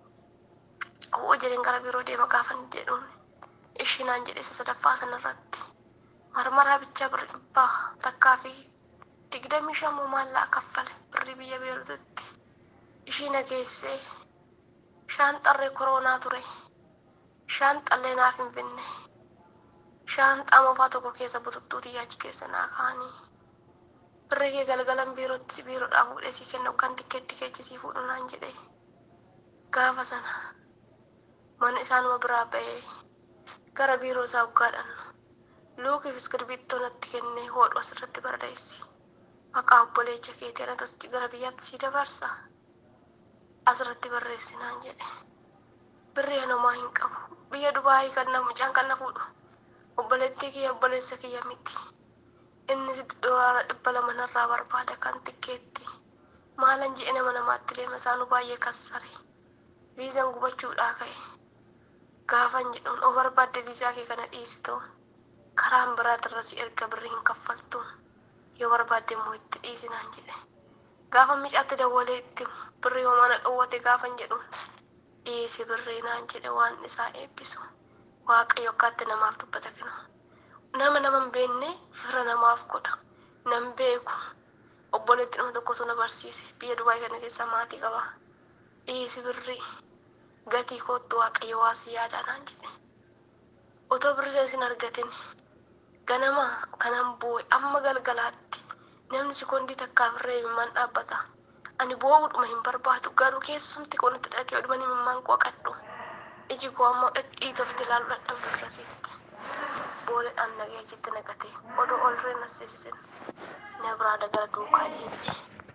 ho'oo jedheen gara biiroo deema gaafan jedhuun ishinaan jedhe isa sadaffaa sanarratti marmaraa bichaa birri dhibbaa takkaa fi digdamii shan maallaa kaffale birri biyya Beeruutitti. Ishii nageessee shaanxarree koroonaa ture. Shaanxallee naaf hin binne. Shaanxaa moofaa tokko keessa bututtuutii achi keessa naa kaanii. Birri kee galgalan biirootti biiroodhaa fuudhee sii kennu kan tikkeetti keechisii fuudhu naan jedhe. Gaafa sana mana isaanuma biraa ba'ee gara biiroo isaa uggaadhaan luukiif iskirbittoo natti kennee hodhu asirratti barreessi. Maqaa obboleecha keetii anatas gara biyyaatti sii dabarsa. Asirratti barreessi naan jedhe. Birrii hanumaa hin qabu. Biyya Dubaayii kan na mucaan kan na fuudhu. Obboleettii kiyya obboleessa kiyya miti. Inni sitti doolaara dhibba lama narraa barbaada kan tikkeetti. Maalan je'e nama namaatti deema isaanuu baay'ee kassare. Viizaan gubachuudhaa ka'e. Gaafan jedhuun o barbaadde viizaa kee kana dhiisitoo. Karaan biraatirra si erga birrii hin kaffaltuun. Yoo barbaadde immoo itti dhiisi naan jedhe. Gaafa micaatti dawwalee itti birrii homaa na dhowwate gaafan jedhuun. Dhiisi birrii naan jedhe waan isaa eebbisu. Waaqayyo akkaatti namaaf dubbata kennu. Nama nama hin beekne fira namaaf godha. Nan beeku. Obboleetti nama tokkotu na barsiise. Biyya Dubaay kana keessa maatii qaba. Dhiisi birrii. Gatii kootti Waaqayyo waa si yaadaa naan jedhe. Otoo birrii isin argatin ganama kanan boo'e amma galgalaatti namni sekondii takkaaf irree imimmaan dhaabbata. Ani boo'uudhuma hin barbaadu garuu keessumti koonitti dhagee dhumanii imimmaan koo qadhu. Iji koo ammoo dhidhiitofti ilaaluu dadhabdu durasitti. Booleedhaan nagee achitti naqatee odoo olree na seesisin na biraadha gara duukaa deebi'e.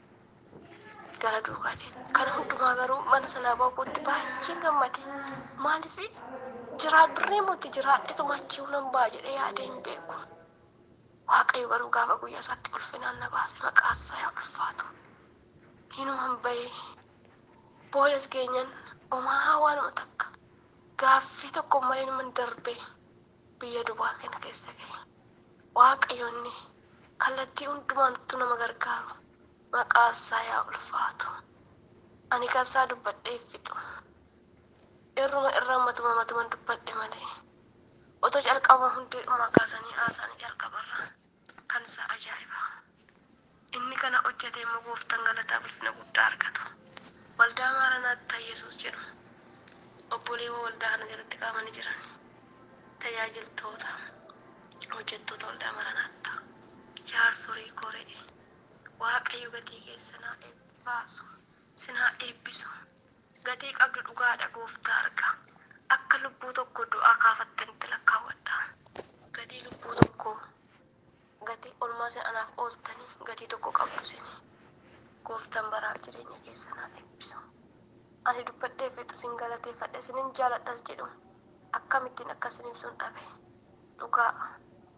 Gara duukaa deebi'e. Kana hundumaa garuu mana sanaa bahuutti baay'een gammade. Maaliif jiraa birrii mootii jiraadheetuma achii nan ba'a jedhee yaada hin beeku. Waaqayyo garuu gaafa guyyaa isaatti ulfinaan na baase maqaa isaa yaa ulfaatu. Hinuman bahee booles keenyan homaa waanuma takka gaaffii tokko malee naman darbee biyya Dubaa kana keessa ga'e. Waaqayyoonni kallattii hundumaantu nama gargaaru maqaa isaa yaa ulfaatu. Ani kan isaa dubbadhee fixu. Irruma irra matuma matuman dubbadhe malee. Otoo jalqaba hundeedhuma kaasanii haasa'anii jalqabarra kan isa ajaa'iba. Inni kana hojjetee immoo gooftaan galataa ulfina guddaa argatu. Waldaa Maaranaattaa Yesuus jedhu obboleewwan waldaa kana jalatti qabamanii jiran tajaajiltoota hojjettoota waldaa Maaranaattaa jaarsorii koree Waaqayyo gatii keessa naa baasu sinaa eebbisu. Gatii qabdu dhugaadha gooftaa arga. Akka lubbuu tokko du'aa kaafattanitti lakkaawwadha. Gatii lubbuu tokko gatii olmaa sin anaaf ooltanii gatii tokko qabdu sini. Gooftaan baraaf jireenya keessa naa eebbisu. Ani dubbadhee feetu sin galateeffadhe sinin jaaladhas jedhu akkamittiin akkasin ibsuun dhabe. Dhugaa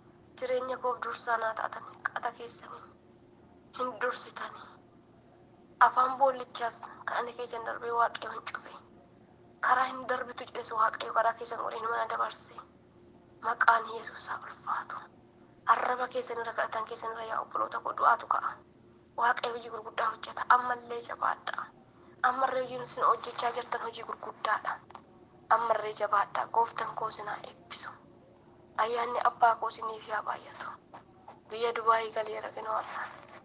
jireenya koof dursaa naa taatanii qata keessanii hin dursitanii. afaan boollichaas kan keessan darbee waaqayyoon cufe karaa hin darbitu jedhes waaqayyo karaa keessan godhee mana dabarse maqaan Yesuus haa ulfaatu. Arraba keessan irra kadhatan keessan irra yaa obboloota koo du'aatu ka'a. Waaqayyo hojii gurguddaa hojjeta. Ammallee jabaadha. Ammallee hojiin isin hojjechaa jirtan hojii gurguddaadha. Ammallee jabaadha. Gooftaan koo isin haa eebbisu. Ayyaanni abbaa koo isiniif haa baay'atu. Biyya Dubaayii galeera qinoorra.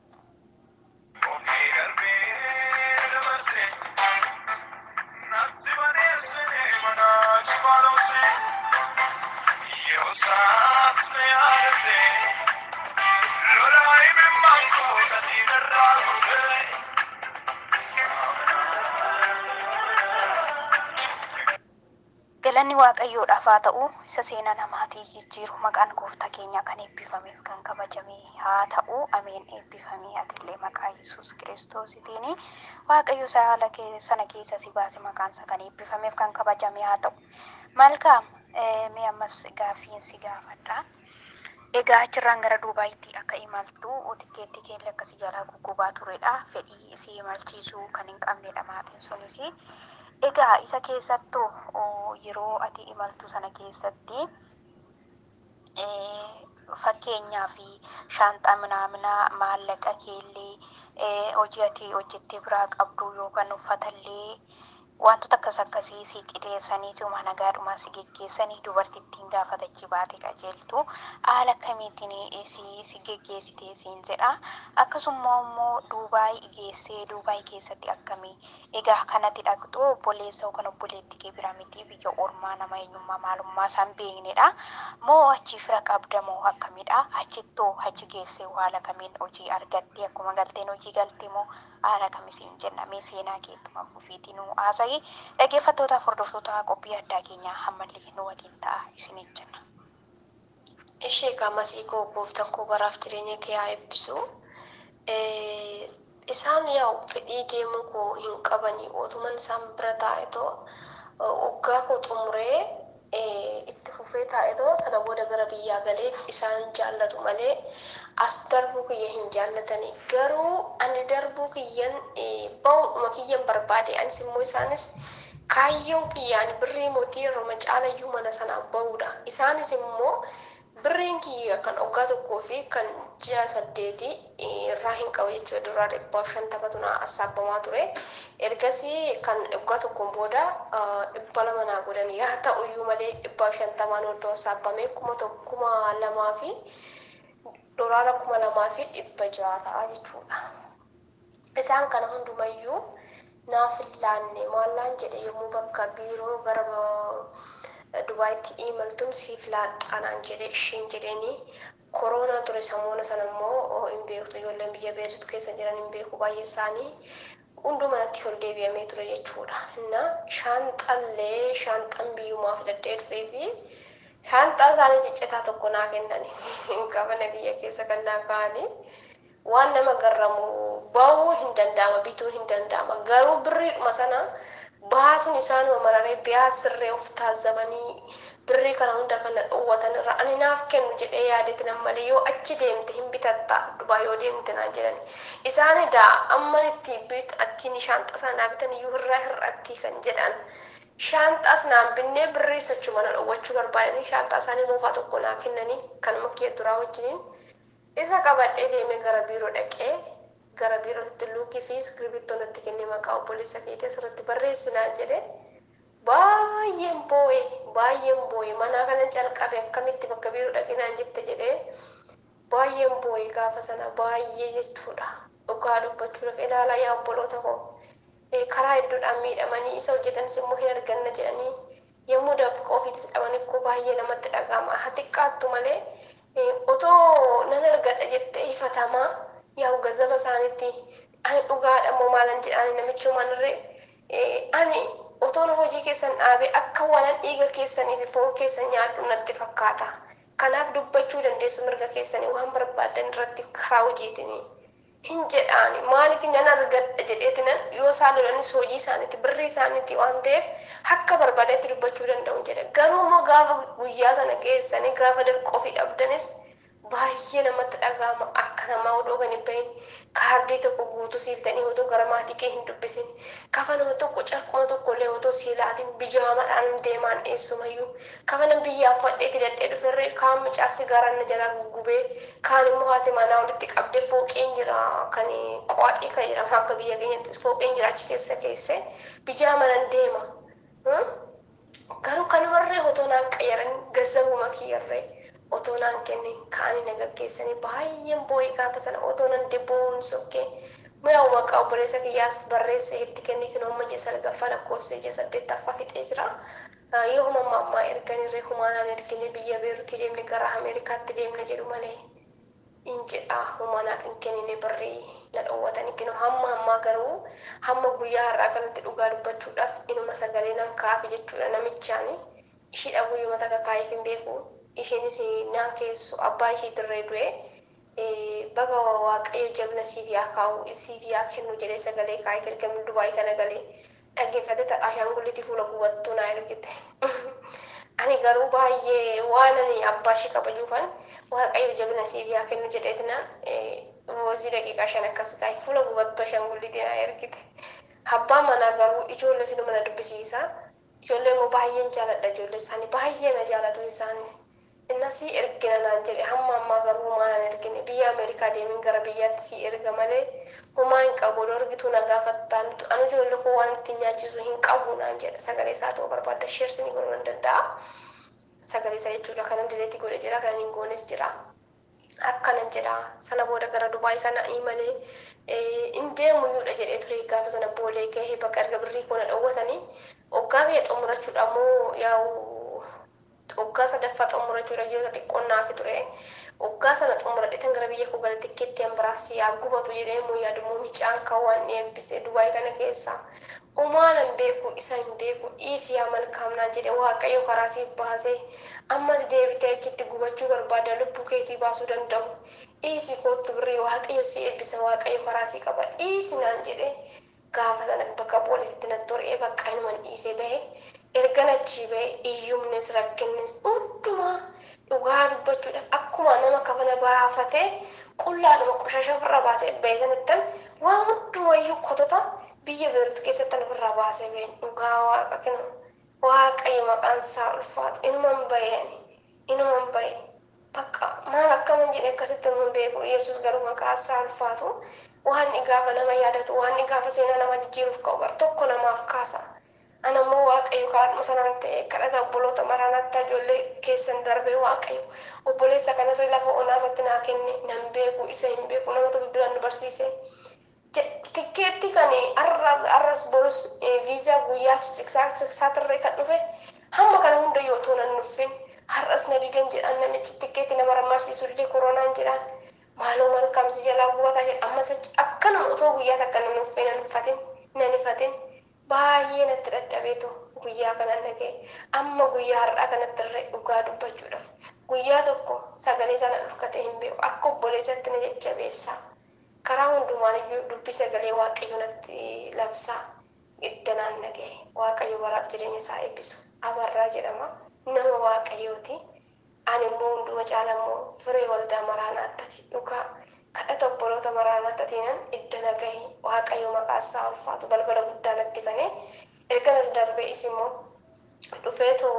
Galanni Waaqayyoodhaaf haa ta'u, isa seenaa namaatii jijjiiru maqaan gooftaa keenyaa kan eebbifameef kan kabajame haa ta'u. Ameen. Eebbifamee atillee maqaa Yesuus Kiristoositiin Waaqayyo saala sana keessa si baase maqaan isaa kan eebbifameef kan kabajame haa ta'u. Malkaam mee ammas gaaffiin si gaafadha. Egaa achirraan gara Duubaayitti akka imaltu tikeetti keellee akkasii jalaa guggubaa turedha. Fedhii si imalchiisuu kan hin qabnedha maatiin sunis. Egaa isa keessattuu yeroo ati imaltu sana keessatti fakkeenyaaf shaanxaa minaaminaa maallaqa keellee hojii ati hojjettee biraa qabdu yookaan uffatallee wantoota akkas akkasii si qixeessanii mana gaadhumaa si geggeessanii dubartittiin gaafatachi baate qajeeltu haala akkamiitiin si si geggeessitee siin jedha. Akkasummaa immoo Duubaay geessee Duubaay keessatti akkamii egaa kanatti dhaqxu obboleessa yookaan obboleettii kee bira miti biyya ormaa nama eenyummaa maalummaa isaan beeknedha. Moo achi fira qabda moo akkamidha? Achittoo achi geessee haala kamiin hojii argattee akkuma galteen hojii galtee moo haala kamisiin jennamee seenaa keettuma fufiitiin nu haasa'ii dhaggeeffattootaaf hordoftoota qophii addaa keenyaa hammallee nu waliin ta'a isiniin jenna. Ishee qaamasii koo gooftaan koo baraaf jireenya kee haa eebbisu. Isaan yaa fedhii deemuu koo hin qabanii otuman isaan bira taa'etoo waggaa koo xumuree itti fufee taa'etoo sana booda gara biyyaa galee isaan jaallatu malee as darbuu kiyya hin jaallatanii. Garuu ani darbuu kiyyan ba'uudhuma kiyyan barbaade anis immoo isaanis kaayyoon kiyyaan birrii mootii irra caalayyuu mana sanaa ba'uudha. Isaanis immoo birriin kiyya kan waggaa tokkoo fi kan ji'a saddeetii irraa hin qabu jechuudha. Duraa dhibbaaf shantamatu na assaabbamaa ture. Ergasii kan waggaa tokkoon booda dhibba lama naa godhanii haa ta'u iyyuu malee dhibbaaf shantamaan ol ta'u assaabbamee kuma tokkuma lamaa fi dolaara kuma lamaa fi dhibba jaha ta'a jechuudha. Isaan kana hundumayyuu naaf hin laanne maallaan jedhe yommuu bakka biiroo gara Dubaayitti imaltuun siif laadhaanaan jedhe isheen jedheenii koronaa ture samoona sana immoo hin beektu ijoolleen biyya beeritu keessa jiran hin beeku baay'ee isaanii hundumanatti ol deebi'amee ture jechuudha. Inna shaanxallee shaanxan biyyumaa filadhee dhufee fi shaanxaa isaanii ciccitaa tokko naa kennani qabana biyya keessa kan naa kaa'anii waan nama garramu ba'uu hin danda'ama bituu hin danda'ama garuu birriidhuma sana baasuun isaanuma mararee biyaa sirree of taazabanii birrii kana hunda kana dhowwatan irra ani naaf kennu jedhee yaadetti nan malee yoo achi deemte hin bitatta Dubaa yoo deemte naan jedhan isaani daa amman itti bitattiin shaanxaa sana naa bitan iyyuu hirraa hir'atti kan jedhan shaanxaas naan binnee birrii sachuma na dhowwachuu barbaadanii shaanxaa isaanii moofaa tokko naa kennanii kanuma kee duraa wajjiniin isa qabadhee deemee gara biiroo dhaqee gara biirootti luukii fi iskiriptoo natti kennee maqaa obboleessa keetii asirratti barreessinaa jedhe baay'een boo'e baay'een boo'e manaa kana calqabe akkamitti bakka biiroo dhaqinaan jette jedhee baay'een boo'e gaafa sana baay'ee jechuudha. Dhugaa dubbachuudhaaf ilaalaa yaa obboloota koo karaa hedduudhaan miidhamanii isa hojjetanis immoo hin arganna jedhanii yommuu dafqa ofiitis dhaban ikkoo baay'ee namatti dhaga'ama. Haa xiqqaattu malee otoo nan argadha jettee ifatamaa yaa gazaba isaaniitti ani dhugaadha moo maalan jedhani namichumaan irree ani otoon hojii keessan dhaabee akka waan dhiiga keessanii fi foon keessan nyaadhu natti fakkaata. Kanaaf dubbachuu dandeessu mirga keessanii waan barbaadan irratti karaa hojiitiin hin jedhaani maaliif nan argadha jedheetinan yoo isaan lolanis hojii isaaniitti birrii isaaniitti waan ta'eef akka barbaadetti dubbachuu danda'u jedhe. Garuu immoo gaafa guyyaa sana keessanii gaafa dirqoo fi dhabdanis baay'ee namatti dhaga'ama akka namaa odoo kan hin bahin kaardii tokko guutuu siiftanii otoo gara maatii kee hin dubbisin kafanama tokko carquma tokko illee otoo siilaatiin bijaamaadhaan deemaan eessumayyuu kafanan biyyaa fadhee fidadhee dhuferree kaan mucaa sigaaraa na jalaa guggubee kaan immoo haati manaa walitti qabdee fooqeen jira kan qowaxii kan jedhamu akka biyya keenyattis fooqeen jira achi keessa keessee bijaamaan deema. Garuu kan warree otoo naan qayyaran gazzabuma kiyyarree otoo naan kennin kaanii na gaggeessanii baay'een boo'ii gaafa sana otoo nan debboon sokkee mi'aawu maqaa obboleessa kiyyaas barreesse itti kennee kinooma jee salgaffaa lakkoofsee jee saddeettaffaa fixee jira. Yoo humna ammaa erganirree humaanaan ergine biyya beeruutii deemne gara Ameerikaatti deemne jedhu malee in jedha humaanaaf hin kennine barree na dhoowwatanii kinoo hamma ammaa garuu hamma guyyaa har'aa kanatti dhugaa dubbachuudhaaf inuma sagalee nan kaafi jechuudha namichaani ishiidha guyyuma takka kaayif hin beeku isheenis naan keessu abbaa ishii dirree du'e baga waaqayyo jabna siifiyaa kaa'u siifiyaa kennu jedhee sagalee kaayif ergamni dubaayii kana galee dhaggeeffate ta'a ashaangullitii fuula gubattuu naa ergite. Ani garuu baay'ee waan ani abbaa ishii kabajuufan waaqayyo jabna siifiyaa kennu jedheetinaan Vozi daqiiqaa shan akkas kaayee fuula gubattuu ashaangullitii naa ergite. Abbaan manaa garuu ijoollee sinuma na dubbisiisa. Ijoollee immoo baay'een jaaladha ijoollee isaanii baay'ee na jaalatu isaanii. Innas ergina naan jedhe hamma ammaa garuu humaan ergine biyya Ameerikaa deemin gara biyyaatti si erga malee humaa hin qabu dorgituu na gaafattaa nutu anu ijoollee koo waan ittiin nyaachisu hin qabu naan jedhe sagalee isaa ta'uu barbaadda sheersi ni godhuu hin danda'a. Sagalee isaa jechuudha kanan dileetii godhe jira kanan hin goones jira. Akkana jedha sana booda gara Dubaay kana imalee in deemuyyuudha jedhee ture gaafa sana boolee gahee bakka erga birrii koo na dhowwatanii waggaa kee xumurachuudha moo yaa'u waggaa sadaffaa xumurachuudha ji'a xiqqoon naafi ture waggaa sana xumuradheetan gara biyya koo gara tikkeetti ambiraasii yaa gubatu jedhee moo yaadummoo micaan kaawwan eebbisee Dubaay kana keessa umaanan beeku isa hin beeku dhiisii yaa malkaamnaan jedhe waaqayyo karaa siif baasee ammas deebitee achitti gubachuu barbaada lubbuu keetii baasuu danda'u dhiisii kootu birrii waaqayyo si eebbisa waaqayyo karaa sii qaba dhiisii naan jedhe gaafa sana bakka poolisiitti natti toree bakka inuman dhiisee bahe erga achii bahe iyyumnis rakkinnis hundumaa dhugaa dubbachuudhaaf akkuma nama kafana baafatee qullaadhuma qoshasha ofirraa baasee bahe sanattan waan hundumayyuu kotota biyya beeruutu keessatti ofirraa baasee bahe dhugaa waaqa kennu waaqayyo maqaan isaa ulfaatu inuman baheen inuman bahe bakka maal akkaman jedhe akkasitti inuman beeku Yesuus garuu maqaan isaa ulfaatu waan ni gaafa nama yaadatu waan ni gaafa seenaa nama jijjiiruuf ka'u bar tokko namaaf kaasa. Anammoo waaqayyo kadhadhuma sanaan ta'e kadhata obboloota maraanaatti ijoollee keessan darbee waaqayyo obboleessa kanarra lafa onaafatti naa kenne nan beeku isa hin beeku nama tokko biraan nu barsiise. Tikkeetti kan arras borus viizaa guyyaa saatirree kan dhufe hamma kana hunda yoo ta'u nan nuffin har'as na didan jedhan namichi tikkeetti nama rammarsiisu dide koronaan jedhan maaloo malkamsi jalaa gubataa jedha ammas akkanuma otoo guyyaa takka nan uffee nan uffatin nan ifatin baay'ee natti dadhabeetu guyyaa kana dhagee amma guyyaa har'aa kanatti irree dhugaa dubbachuudhaaf guyyaa tokko sagalee sana dhufkatee hin beeku akka obboleessatti na jajjabeessa karaa hundumaan iyyuu dubbi sagalee waaqayyo natti labsaa iddanaan dhagee waaqayyo baraaf jireenya isaa eebbisu abarraa jedhama nama waaqayyooti ani immoo hunduma caala immoo firee waldaa maraanaattati dhugaa kadhata obboloota maraanaattatiinan iddana gahee waaqayyo maqaa isaa ulfaatu balbala guddaa natti banee erganas darbee isimmoo dhufeetu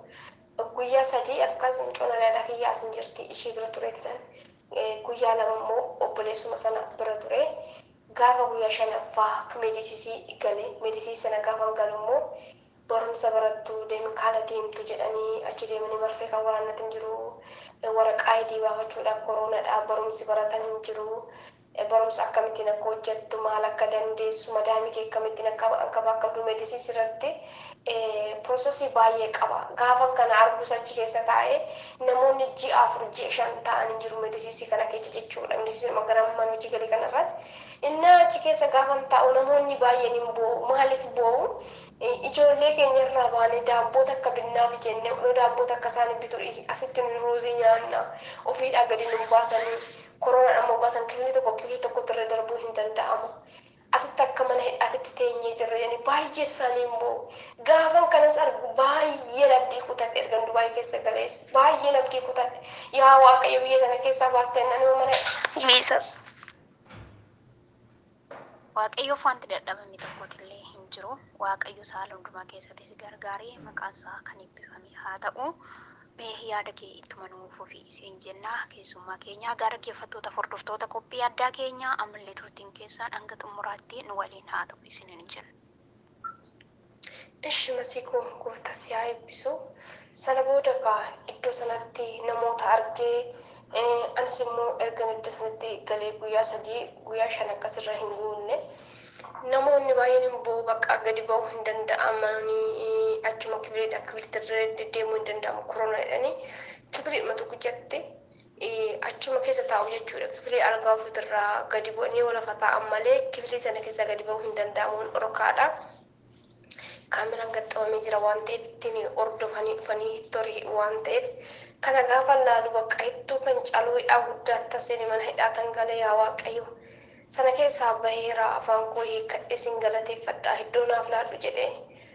guyyaa sadii akkas mucoona daadaa kiyyaa asin jirti ishii bira ture tiran guyyaa lama immoo obboleessuma sana bira ture gaafa guyyaa shanaffaa meedisisii galee meedisisii sana gaafa galu immoo barumsa barattu deemi kaala deemtu jedhanii achi deemanii marfee kan waraannatin jiru waraqaa hidii baafachuudhaaf koroonadhaa barumsi baratan hin jiru barumsa akkamittiin akka hojjettu maal akka dandeessu madaamii kee akkamittiin akka akka bakkabdu meedisiis irratti piroosesii baay'ee qaba gaafa kana arguus achi keessa taa'ee namoonni ji'a afur ji'a shan ta'anii jiru meedisiisii kana keessa jechuudha meedisiisii magaalaa mana hojii galii kanarratti inni achi keessa gaafa taa'u namoonni baay'een hin boo'u maaliif boo'u ijoollee keenya irraa baanee daabboo takka binnaaf jennee odoo daabboo takka isaanii bitu asitti nu ruuzii nyaanna ofiidhaa gadi nu baasanii koronaan ammoo baasan kilni tokko kilni tokko irra darbuu hin danda'amu asitti akka mana hidhaatitti teenyee jirra jedhanii baay'ee isaanii immoo gaafan kanas argu baay'ee labdii kutan ergan Dubaay keessa galees baay'ee labdii kutan yaa Waaqayyo biyya sana keessaa baastee nama mana Jesus. Waaqayyoof wanti dadhabame tokkotillee hin jiru. Waaqayyo saala hundumaa keessatti si gargaaree maqaan isaa kan eebbifame haa ta'u. Mee yaada kee ittuma nuuf ofii isiin jenna. Keessummaa keenya dhaggeeffattoota hordoftoota qophii addaa keenya ammallee turtiin keessaan hanga xumuraatti nu waliin haa ta'u isiniin jenna. Ishi masiikoo gooftaa si haa eebbisu. Sana booda kaa iddoo sanatti namoota argee anis immoo erga iddoo sanatti galee guyyaa sadii guyyaa shan akkasirra hin guunne namoonni baay'een immoo bakka gadi ba'uu hin danda'amanii achuma kibiriidha kibiriitirra deddeemuu hin danda'amu korona jedhanii kibiriidhuma tokkichatti achuma keessa taa'u jechuudha. Kibirii argaa ofiirraa gadi bu'anii yoo lafa taa'an malee kibirii sana keessa gadi ba'uu hin danda'amuun dhorkaadha. Kaameraan gaxxawamee jira waan ta'eef ittiin hordofanii dhufanii torii waan ta'eef kana gaafa laalu bakka hedduu kan caaluu hidhaa guddaa taasisanii mana hidhaa tangalee yaa Waaqayyo sana keessaa baheera afaan koo hiikkadhee sin galateeffadhaa iddoo naaf laadhu jedhee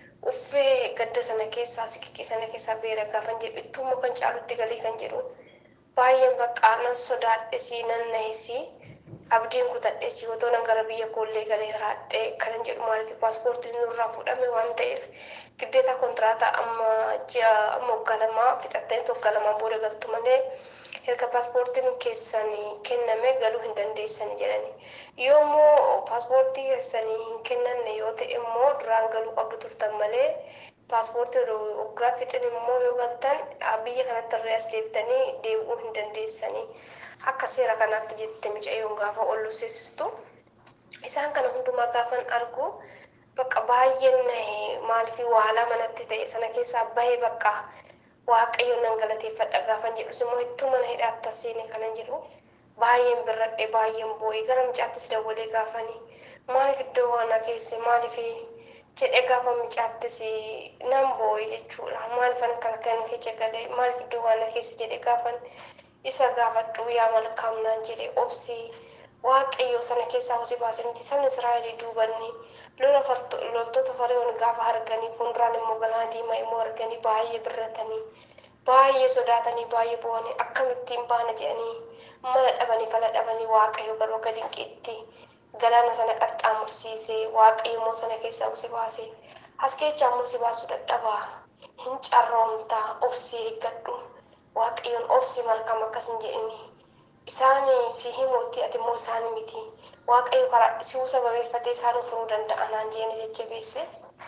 uffee gadda sana keessaa sikikkii sana keessaa baheera gaafan jedhu ittuuma kan caalutti galee kan jedhu baay'een bakka nan sodaadhesii nan nahesii abdiin kutadhesii otoo nan gara biyya koollee galee raadhee kanan jedhu maaliif paaspoortiin nurraa fudhame waan ta'eef giddeeta kontiraataa amma ji'a amma waggaa lamaa fixattanii waggaa lamaan booda galtu malee erga paaspoortiin keessan kenname galuu hin dandeessan jedhani. Yoommoo paaspoortii keessanii hin kennanne yoo ta'e immoo duraan galuu qabdu turtan malee paaspoortii waggaa fixin immoo yoo galtan biyya kanatti irraa as deebitanii deebi'uu hin dandeessanii. Akka seera kanaatti jette mucayyoon gaafa olluu seesistu isaan kana hundumaa gaafan argu bakka baay'een maaliif waala manatti ta'e sana keessaa bahee bakka Waaqayyoon nan galateeffadha gaafan jedhus immoo hedduu mana hidhaatti seene kanan jedhu baay'een birradhe baay'een boo'ee gara mucaattis dawwalee gaafanii maaliif iddoo waanaa keesse maaliif jedhee gaafa mucaattis nan boo'ee jechuudha maaliifan kana kan keessa galee maaliif iddoo waanaa keesse jedhee gaafan isa gaafadhu yaa malkaamnaan jedhee obsii Waaqayyo sana keessaa hosii baasanitti sabni Israa'el duubanni lola loltoota Fariyoon gaafa arganii fuulduraan immoo galaana diimaa immoo arganii baay'ee birratanii baay'ee sodaatanii baay'ee bo'anii akkamittiin baana jedhanii mana dhabanii fala dhabanii Waaqayyo garuu gadi qeetti galaana sana qaxxaamursiisee Waaqayyo immoo sana keessaa hosii baasee as keessaa immoo si baasuu dadhabaa hin carroomtaa obsii eeggadhu Waaqayyoon obsi malkam akkasin jedhanii isaani si himuutti ati immoo isaani miti Waaqayyo karaa si usa babeeffatee isaan furuu danda'a naan jeeni jajjabeesse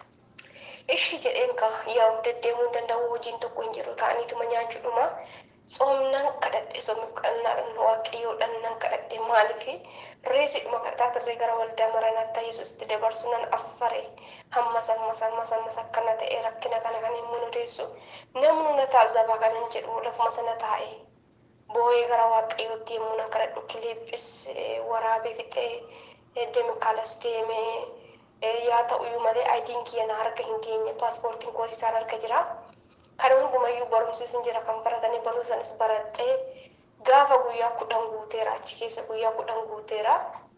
ishi jedheen ka yaa deddeemuu hin danda'u hojiin tokko hin jiru ta'aniituma nyaachuudhuma soomnan kadhadhe soomuuf kadhannaadhaan Waaqayyoodhaan nan kadhadhe maaliifi reesiidhuma kadhataa turre gara waldaa maranaatti Yesuusitti dabarsuu nan affare hammas ammas ammas ammas akkana ta'e rakkina kana kan hin munudeessu namni na taazabaa kanan jedhu lafuma sana taa'e boo'ee gara Waaqayyootti yemmuu na kadhadhu kiliiphis waraabee fixee deemikaalas deemee yaa ta'uyyuu malee aayidiin kiyya na harka hin geenye paaspoortiin koos isaan harka jira kan hundumayyuu barumsis hin jira kan baratanii baruu sanis baradhee gaafa guyyaa kudhan guuteera achi keessa guyyaa kudhan guuteera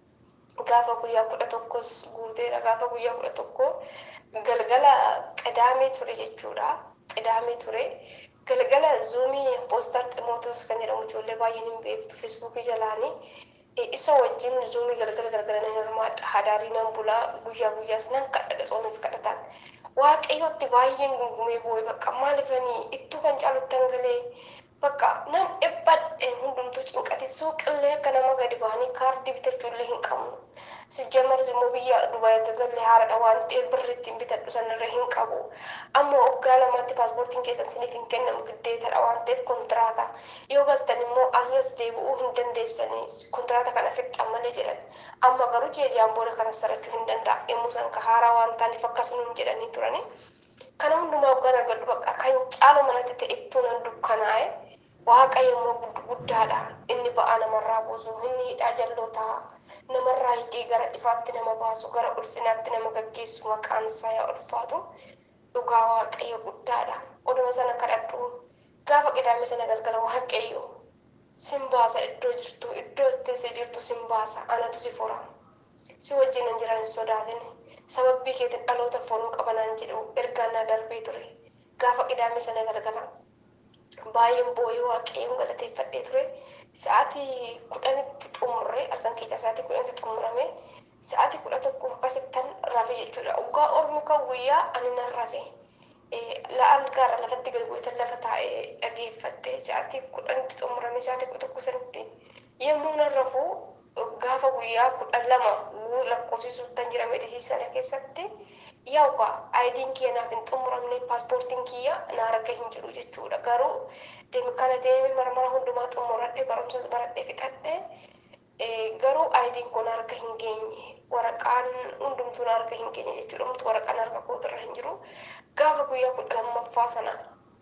gaafa guyyaa kudha tokkos guuteera gaafa guyyaa kudha tokko galgala qidaamee ture jechuudha qidaamee ture galgala zuumii poostar ximootos kan jedhamu ijoollee baay'een hin beektu feesbuukii jalaanii isa wajjin zuumii galgala galgala nan hirmaadha hadaarii nan bulaa guyyaa guyyaas nan kadhadha soomuuf kadhataan Waaqayyootti baay'een gungumee boo'ee bakka maalifanii ittuu kan caalutti hangalee bakka nan dhibbadhe hundumtuu cinqate suuqillee akka nama gadi ba'anii kaardii bitachuullee hin qabnu sijjamaris immoo biyya Dubaay gagallee haaradha waan ta'eef birri ittiin bitadhu sanarra hin qabu amma waggaa lamaatti paaspoortiin keessan isiniif hin kennamu giddeetadha waan ta'eef kontiraata yoo galtan immoo asas deebi'uu hin dandeessanii kontiraata kana fixxan malee jedhan amma garuu jeejaan booda kanas sarachuu hin danda'a yemmuu san ka haaraa waan ta'aniif akkas nuun jedhanii turani kana hundumaa waggaan argadhu bakka kan caalu manatti ta'e ittuu nan dukkanaa'e Waaqayyo immoo guddaadha inni ba'aa namarraa buusu inni hidhaa jallootaa namarraa hiikee gara ifaatti nama baasu gara ulfinaatti nama gaggeessu maqaan isaa yaa ulfaatu dhugaa Waaqayyo guddaadha oduma sana kadhadhu gaafa qidaame sana galgala Waaqayyo sin baasa iddoo jirtu iddoo teessee jirtu sin baasa anatu si fura si wajjin hin jiran sodaatin sababii keetiin dhaloota foonuu qabanaan jedhu ergaan naa darbee ture. Gaafa qidaame sana galgala baay'een boo'ee waaqayyoon galateeffadhee ture. Sa'aatii kudhanitti xumurree halkan keessa sa'aatii kudhanitti xumurame sa'aatii kudha tokko akkasittan rafe jechuudha. Waggaa ormi kan guyyaa ani nan rafe. La'aan gaara lafatti galguutan lafa taa'ee dhageeffadhe sa'aatii kudhanitti xumurame sa'aatii kudha tokko sanitti yommuu nan rafu gaafa guyyaa kudha lama lakkoofsisuuttan jira medisiis sana keessatti yaa'uka aayidiin kiyya naaf hin xumuramne paaspoortiin kiyya na harka hin jiru jechuudha. Garuu deemi kana deeme marmara hundumaa xumuradhe barumsas baradhe fixadhe garuu aayidiin kun harka hin geenye waraqaan hundumtuu harka hin geenye jechuudha. Mutu waraqaan harka kootirra hin jiru. Gaafa guyyaa kudha lammaffaa sana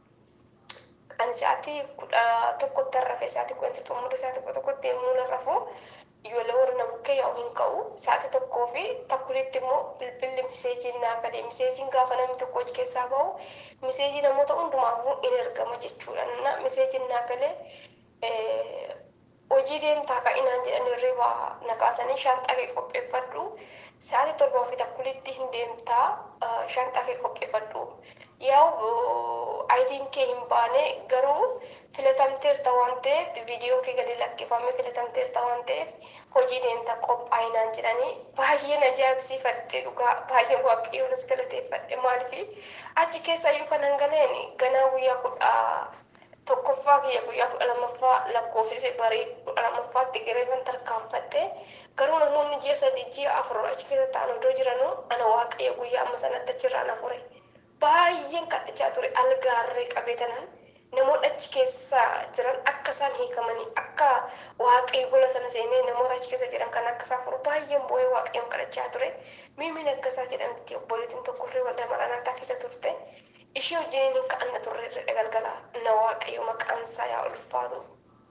ani sa'aatii kudha tokkotti rafe sa'aatii kudhanitti xumure sa'aatii kudha tokkotti yommuu nan rafu ijoollee warra na bukkee yaa'u hin ka'u sa'aatii tokkoo fi takkulitti immoo bilbilli miseejiin naa galee miseejiin gaafa namni tokko hojii keessaa ba'u miseejii namoota hundumaafuu in ergama jechuudha. Na miseejiin naa galee hojii deemtaa ka'inaan jedhanii ribaa na kaasanii shaanxaa kee qopheeffadhu sa'aatii torbaa fi takkulitti hin deemtaa shaanxaa kee qopheeffadhu. Yaa'u aayidiin kee hin baane garuu filatamteerta waan ta'eef viidiyoon kee gadi lakkifamee filatamteerta waan ta'eef hojii deemta qophaa'inaan jedhanii baay'een ajaa'ibsiifadhe dhugaa baay'een waaqayyoonis galateeffadhe maaliif achi keessa iyyuu kan hangaleen ganaa guyyaa kudha tokkoffaa kiyya guyyaa kudha lammaffaa lakkoofsise barii kudha lammaffaatti gireeffan tarkaanfadhe garuu namoonni ji'a sadii ji'a afur achi keessa ta'an odoo jiranuu ana waaqayyo guyyaa amma sanatti achirraan afure. Baay'een kadhachaa ture algaarree qabeetanan namoota achi keessa jiran akka isaan hiikamanii akka waaqayyo gola sana seenee namoota achi keessa jiran kan akka isaan furu baay'een boo'ee waaqayyoon kadhachaa ture. Miimiin akka isaa jedhamti obboleettiin tokko irree waldaa maraanaataa keessa turte. Ishee wajjin hin ka'anna turre irra galgala na waaqayyo maqaan isaa yaa ulfaatu.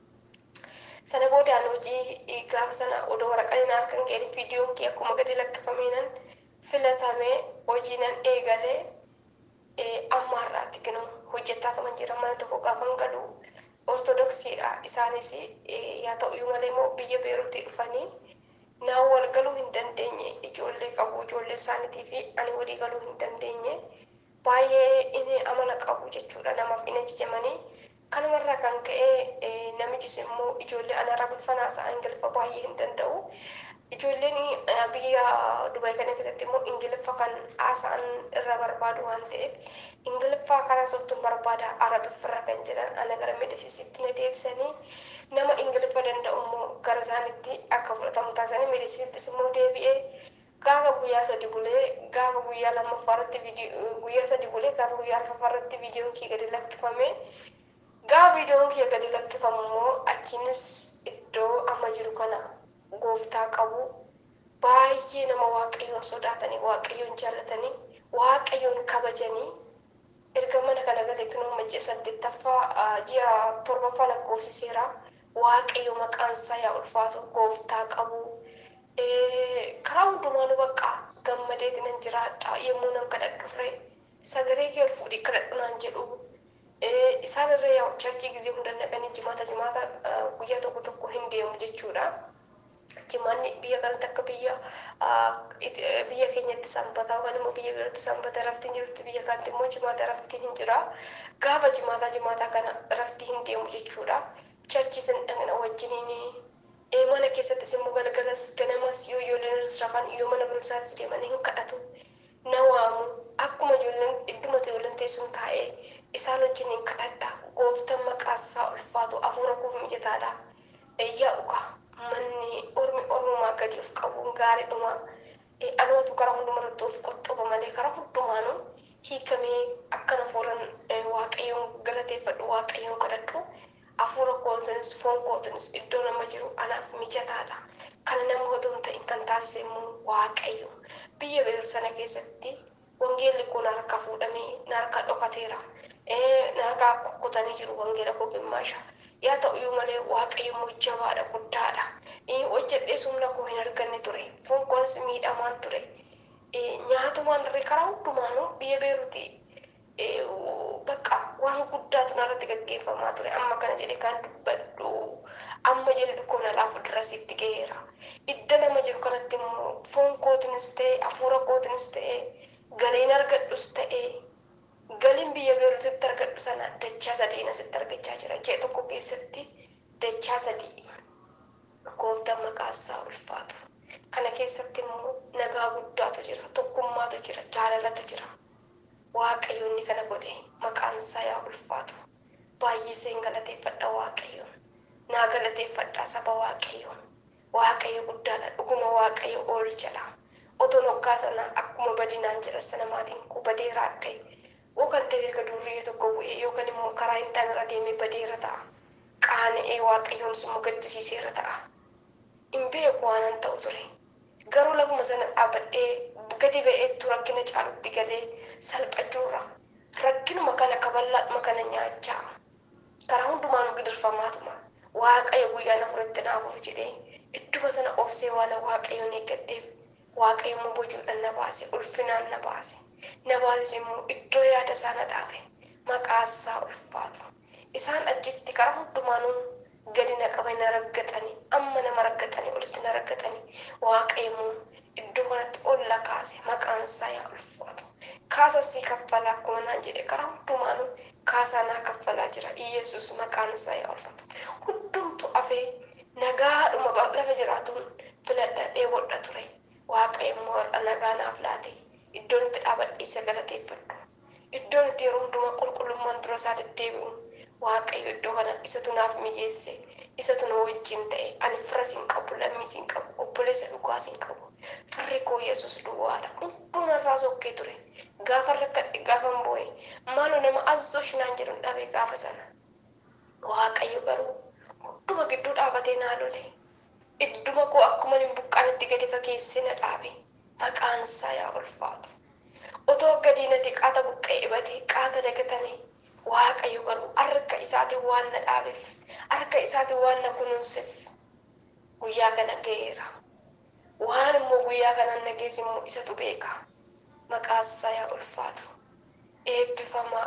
Sana boodaan hojii gaafa sana odoo waraqaan harkaan ga'een viidiyoon kee akkuma gadi lakkifameenan filatamee hojiinan eegalee amma har'aatti kinu hojjetaa kaman jira mana tokko gaafan galu ortodoksiidha isaanis yaa ta'u iyyuu malee immoo biyya beeruutii dhufanii naa wal galuu hin dandeenye ijoollee qabu ijoollee isaaniitii fi ani walii galuu hin dandeenye baay'ee inni amala qabu jechuudha namaaf inni ajajamanii kanumarraa kan ka'e namichis immoo ijoollee ana arabiffaan haasa'aa ingiliffa baay'ee hin danda'u. Ijoolleen biyya Dubaay kana keessatti immoo ingiliffa kan haasa'an irra barbaadu waan ta'eef ingiliffaa kana softuun barbaada arabiffarra kan jedhan ana gara medisiisitti na deebisanii nama ingiliffa danda'u immoo gara isaanitti akka fudhatamu taasisanii medisiisittis immoo deebi'ee gaafa guyyaa sadi bulee gaafa guyyaa lammaffaarratti guyyaa sadi bulee gaafa guyyaa arfaffaarratti viidiyoon kee gadi lakkifame gaafa viidiyoon kee gadi lakkifamu immoo achiinis iddoo amma jiru kana gooftaa qabu baay'ee nama waaqayyoon sodaatanii waaqayyoon jaallatanii waaqayyoon kabajanii erga mana kana galee kunoo majjii saddeettaffaa ji'a torbaffaa lakkoofsiseera waaqayyo maqaan isaa yaa ulfaatu gooftaa qabu karaa hundumaanuu bakka gammadeeti nan jiraadha yommuu nan kadhadhurree sagalee kee ol fuudhii kadhadhu naan jedhu isaan irra yaa charchii gizee hunda naqanii jimaata jimaata guyyaa tokko tokko hin deemu jechuudha. Jimaanni biyya kanatti akka biyya biyya keenyatti sanbataa yookaan immoo biyya birootti sanbata raftiin jirutti biyya kanatti immoo jimaata raftiin hin jira. Gaafa jimaataa jimaataa kana raftii hin deemu jechuudha. Charchii san dhaqna wajjiniin mana keessattis immoo galgalas ganamas yoo ijoolleen rafan yoo mana barumsaattis deeman hin kadhatu. Na waamu akkuma ijoolleen idduma ijoolleen teessuun taa'ee isaan wajjiniin kadhadha. Gooftaan maqaa isaa ulfaatu hafuura kuuf mijataadha. Yaa dhugaa. Manni ormi ormumaa gadi of qabuun gaariidhuma dhaloota karaa hundumarratti of qoxxooba malee karaa hundumaanuu hiikamee akkana fuuran waaqayyoon galateeffadhu waaqayyoon kadhadhu hafuura kootinis foon kootinis iddoo nama jiru anaaf mijataadha. Kana nama otoo hin ta'in kan taasise immoo waaqayyo biyya beeru sana keessatti wangeelli kun harka fuudhamee na harka dhokateera. Na harka kukkutanii jiru wangeela koo gimmaasha. Yaa ta'u iyyuu malee waaqayyo immoo jabaadha guddaadha. Hojjedhee humna koo hin arganne ture. Foon koonis miidhamaan ture. Nyaatumaan irree karaa hundumaanuu biyya beeruuti bakka waan guddaatu narratti gaggeeffamaa ture. Amma kana jedhee kan dubbadhu amma jilbi koo na laafu dirasitti ga'eera. Idda nama jiru kanatti immoo foon kootinis ta'e hafuura kootinis ta'e galiin argadhus ta'e galiin biyya beeruutitti argadhu sana dachaa sadii asitti argachaa jira. Jee tokko keessatti dachaa sadii gooftaan maqaan isaa ulfaatu. Kana keessatti immoo nagaa guddaatu jira, tokkummaatu jira, jaalalatu jira. Waaqayyoonni kana godhe maqaan isaa yaa ulfaatu. Baay'iseen galateeffadha Waaqayyoon. Naa galateeffadhaa saba Waaqayyoon. Waaqayyo guddaadha, dhuguma Waaqayyo ol jedha. Otoon hoggaa sana akkuma badinaan jedha sana maatiin koo badeera adda. Yookaan ta'e erga durrii tokko bu'ee yookaan immoo karaa hin taane irra deemee badeera ta'a. Qaana'ee Waaqayyoon immoo gaddisiiseera ta'a. Hin beeku waanan ta'u ture. Garuu lafuma sana dhaabadhee gadi ba'eettu rakkina caalutti galee salphachuurra. Rakkinuma kana kabal'aadhuma kana nyaachaa. Karaa hundumaanuu gidirfamaatuma. Waaqayyo guyyaa afuritti naafur jedhee idduma sana obsee waan Waaqayyoon eeggadheef Waaqayyo immoo bocuudhaan na baase, ulfinaan na baase. Na baase immoo iddoo yaada isaa na dhaabe. Maqaa isaa ulfaatu. Isaan achitti karaa hundumaanuu gadi na qaban na raggatanii amma nama raggatanii olitti na raggatanii Waaqayyo immoo iddoo kanatti ol na kaase maqaan isaa yaa ulfaatu. Kaasa sii kaffalaa akkuma naan jedhe karaa hundumaanuu kaasaa naa kaffalaa jira. Iyesuus maqaan isaa yaa ulfaatu. Hundumtu afee nagaadhuma lafa jiraatuun filadhadhee bodha ture. Waaqayyo immoo har'a nagaa naaf laate. Iddoon itti dhaabadhee isa galateeffadhu. Iddoon itti yeroo hundumaa qulqullummaan dura isaa deddeebi'u. Waaqayyo iddoo kana isatu naaf mijeesse. Isatu na wajjin ta'e. Ani firas hin qabu, lammiis hin qabu, obboleessa dhugaas hin qabu. Firri koo Yesuus duwwaadha. Hundumarraa sokkee ture. Gaafa rakkadhe gaafan boo'e. Maaloo nama azzoo shinaan jedhu dhabe gaafa sana. Waaqayyo garuu hunduma gidduu dhaabatee naa lole. Idduma koo akkuma hin buqqaanitti gadi fageessee na dhaabe. Maqaan isaa yaa ulfaatu. Otoo gadiinati qaata buqqa'ee badee qaata dagatame. Waaqayyo garuu harka isaatiin waan na dhaabeef, harka isaatiin waan na kunuunseef guyyaa kana ga'eera. Waan immoo guyyaa kana na geesse immoo isatu beeka. Maqaan isaa yaa ulfaatu. Eebbifamaa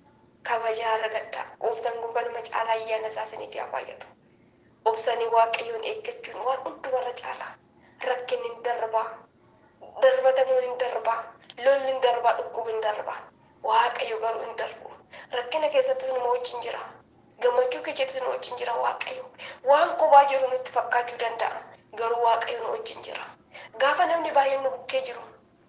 kabajaa argadhaa. Gooftaan koo kanuma caalaa ayyaana isaa isiniif haa baay'atu. Obsanii Waaqayyoon eeggachuun waan hundumarra caalaa. Rakkinni hin darbaa. Darbatamuun hin darbaa. Lolli hin darbaa. Dhukkubni hin darbaa. Waaqayyo garuu hin darbu. Rakkina keessattis nu wajjin jira. Gammachuu keessattis nu wajjin jira Waaqayyo. Waan kophaa jiru nutti fakkaachuu danda'a. Garuu Waaqayyo nu wajjin jira. Gaafa namni baay'een nu bukkee jiru.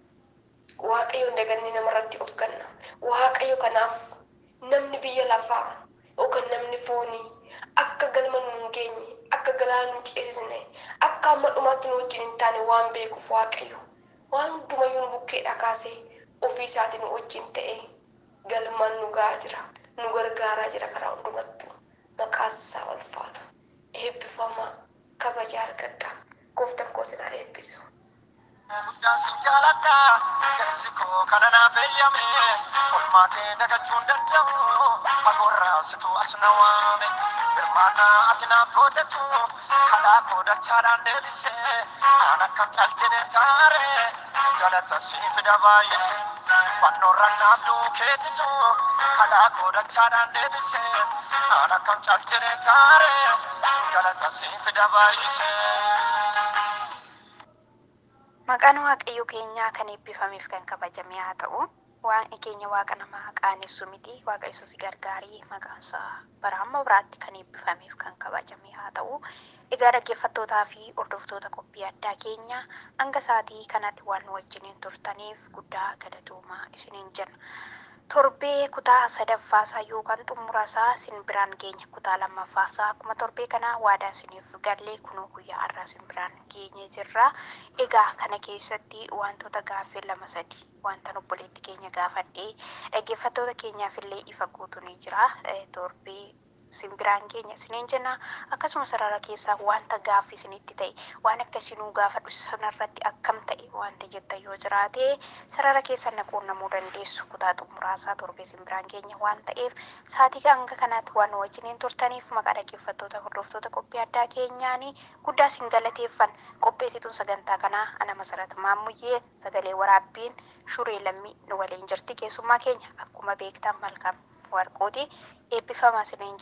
Waaqayyoon dagannee namarratti of ganna. Waaqayyo kanaaf namni biyya lafaa yookaan namni foonii akka galma nu hin geenye, akka galaana nu ceesisne, akka amma dhumaatti nu wajjin hin taane waan beekuuf Waaqayyo waan hundumayyuu nu bukkeedha kaasee ofii isaatiin nu wajjin ta'ee galmaan nu gahaa jira. Nu gargaaraa jira karaa hundumattuu. Maqaan isaa ulfaatu. Eebbifamaa kabajaa argadhaa. Gooftaan koo isin haa eebbisu. Mudaasin jaaladha keessi koo kana naaf eeyyame olmaa kee dagachuun danda'u fagoorraa situ as na waame hirmaannaa ati naaf gootetu kadhaa koo dachaadhaan deebise aan akkam caalchine taare galata siif dabaayise fannoorra naaf du'u keetitu kadhaa koo dachaadhaan deebise aan akkam caalchine taare galata siif dabaayise. Maqaan Waaqayyo keenyaa kan eebbifameef kan kabajame haa ta'u. Waan keenya Waaqa namaa qaanessu miti. Waaqayyo si gargaarii maqaan isaa bara hamma biraatti kan eebbifameef kan kabajame haa ta'u. Egaa dhaggeeffattootaa fi hordoftoota qophii addaa keenya hanga sa'aatii kanatti waan nu wajjiniin turtaniif guddaa galatoomaa isiniin jenna. Torbee kutaa sadaffaasaa yookaan xumuraasaa isin biraan geenya kutaa lammaffaasaa akkuma torbee kanaa waadaa isiniif gallee kunoo guyyaa har'aa isin biraan geenye jirra. Egaa kana keessatti wantoota gaaffii lama sadi wanta obboleetti keenya gaafadhee dhaggeeffattoota keenyaaf illee ifa guutu ni jira. Torbee isin biraan geenya isiniin jenna. Akkasuma sarara keessaa wanta gaaffii isinitti ta'e waan akka isinuu gaafadhu sanarratti akkam ta'e wanti jettan yoo jiraate sarara keessa naquunnamuu dandeessu kutaa xumuraasaa torbee isin biraan geenya waan ta'eef sa'aatii hanga kanaatti waan nu wajjiniin turtaniif maqaa dhaggeeffattoota hordoftoota qophii addaa keenyaanii guddaa isin galateeffanna. Qopheessituun sagantaa kanaa ana Masarat Maammuyyee, sagalee waraabbiin Shuree Lammii nu waliin jirti. Keessummaa keenya akkuma beektan Malkaam Warqooti. Eebbifamaa isiniin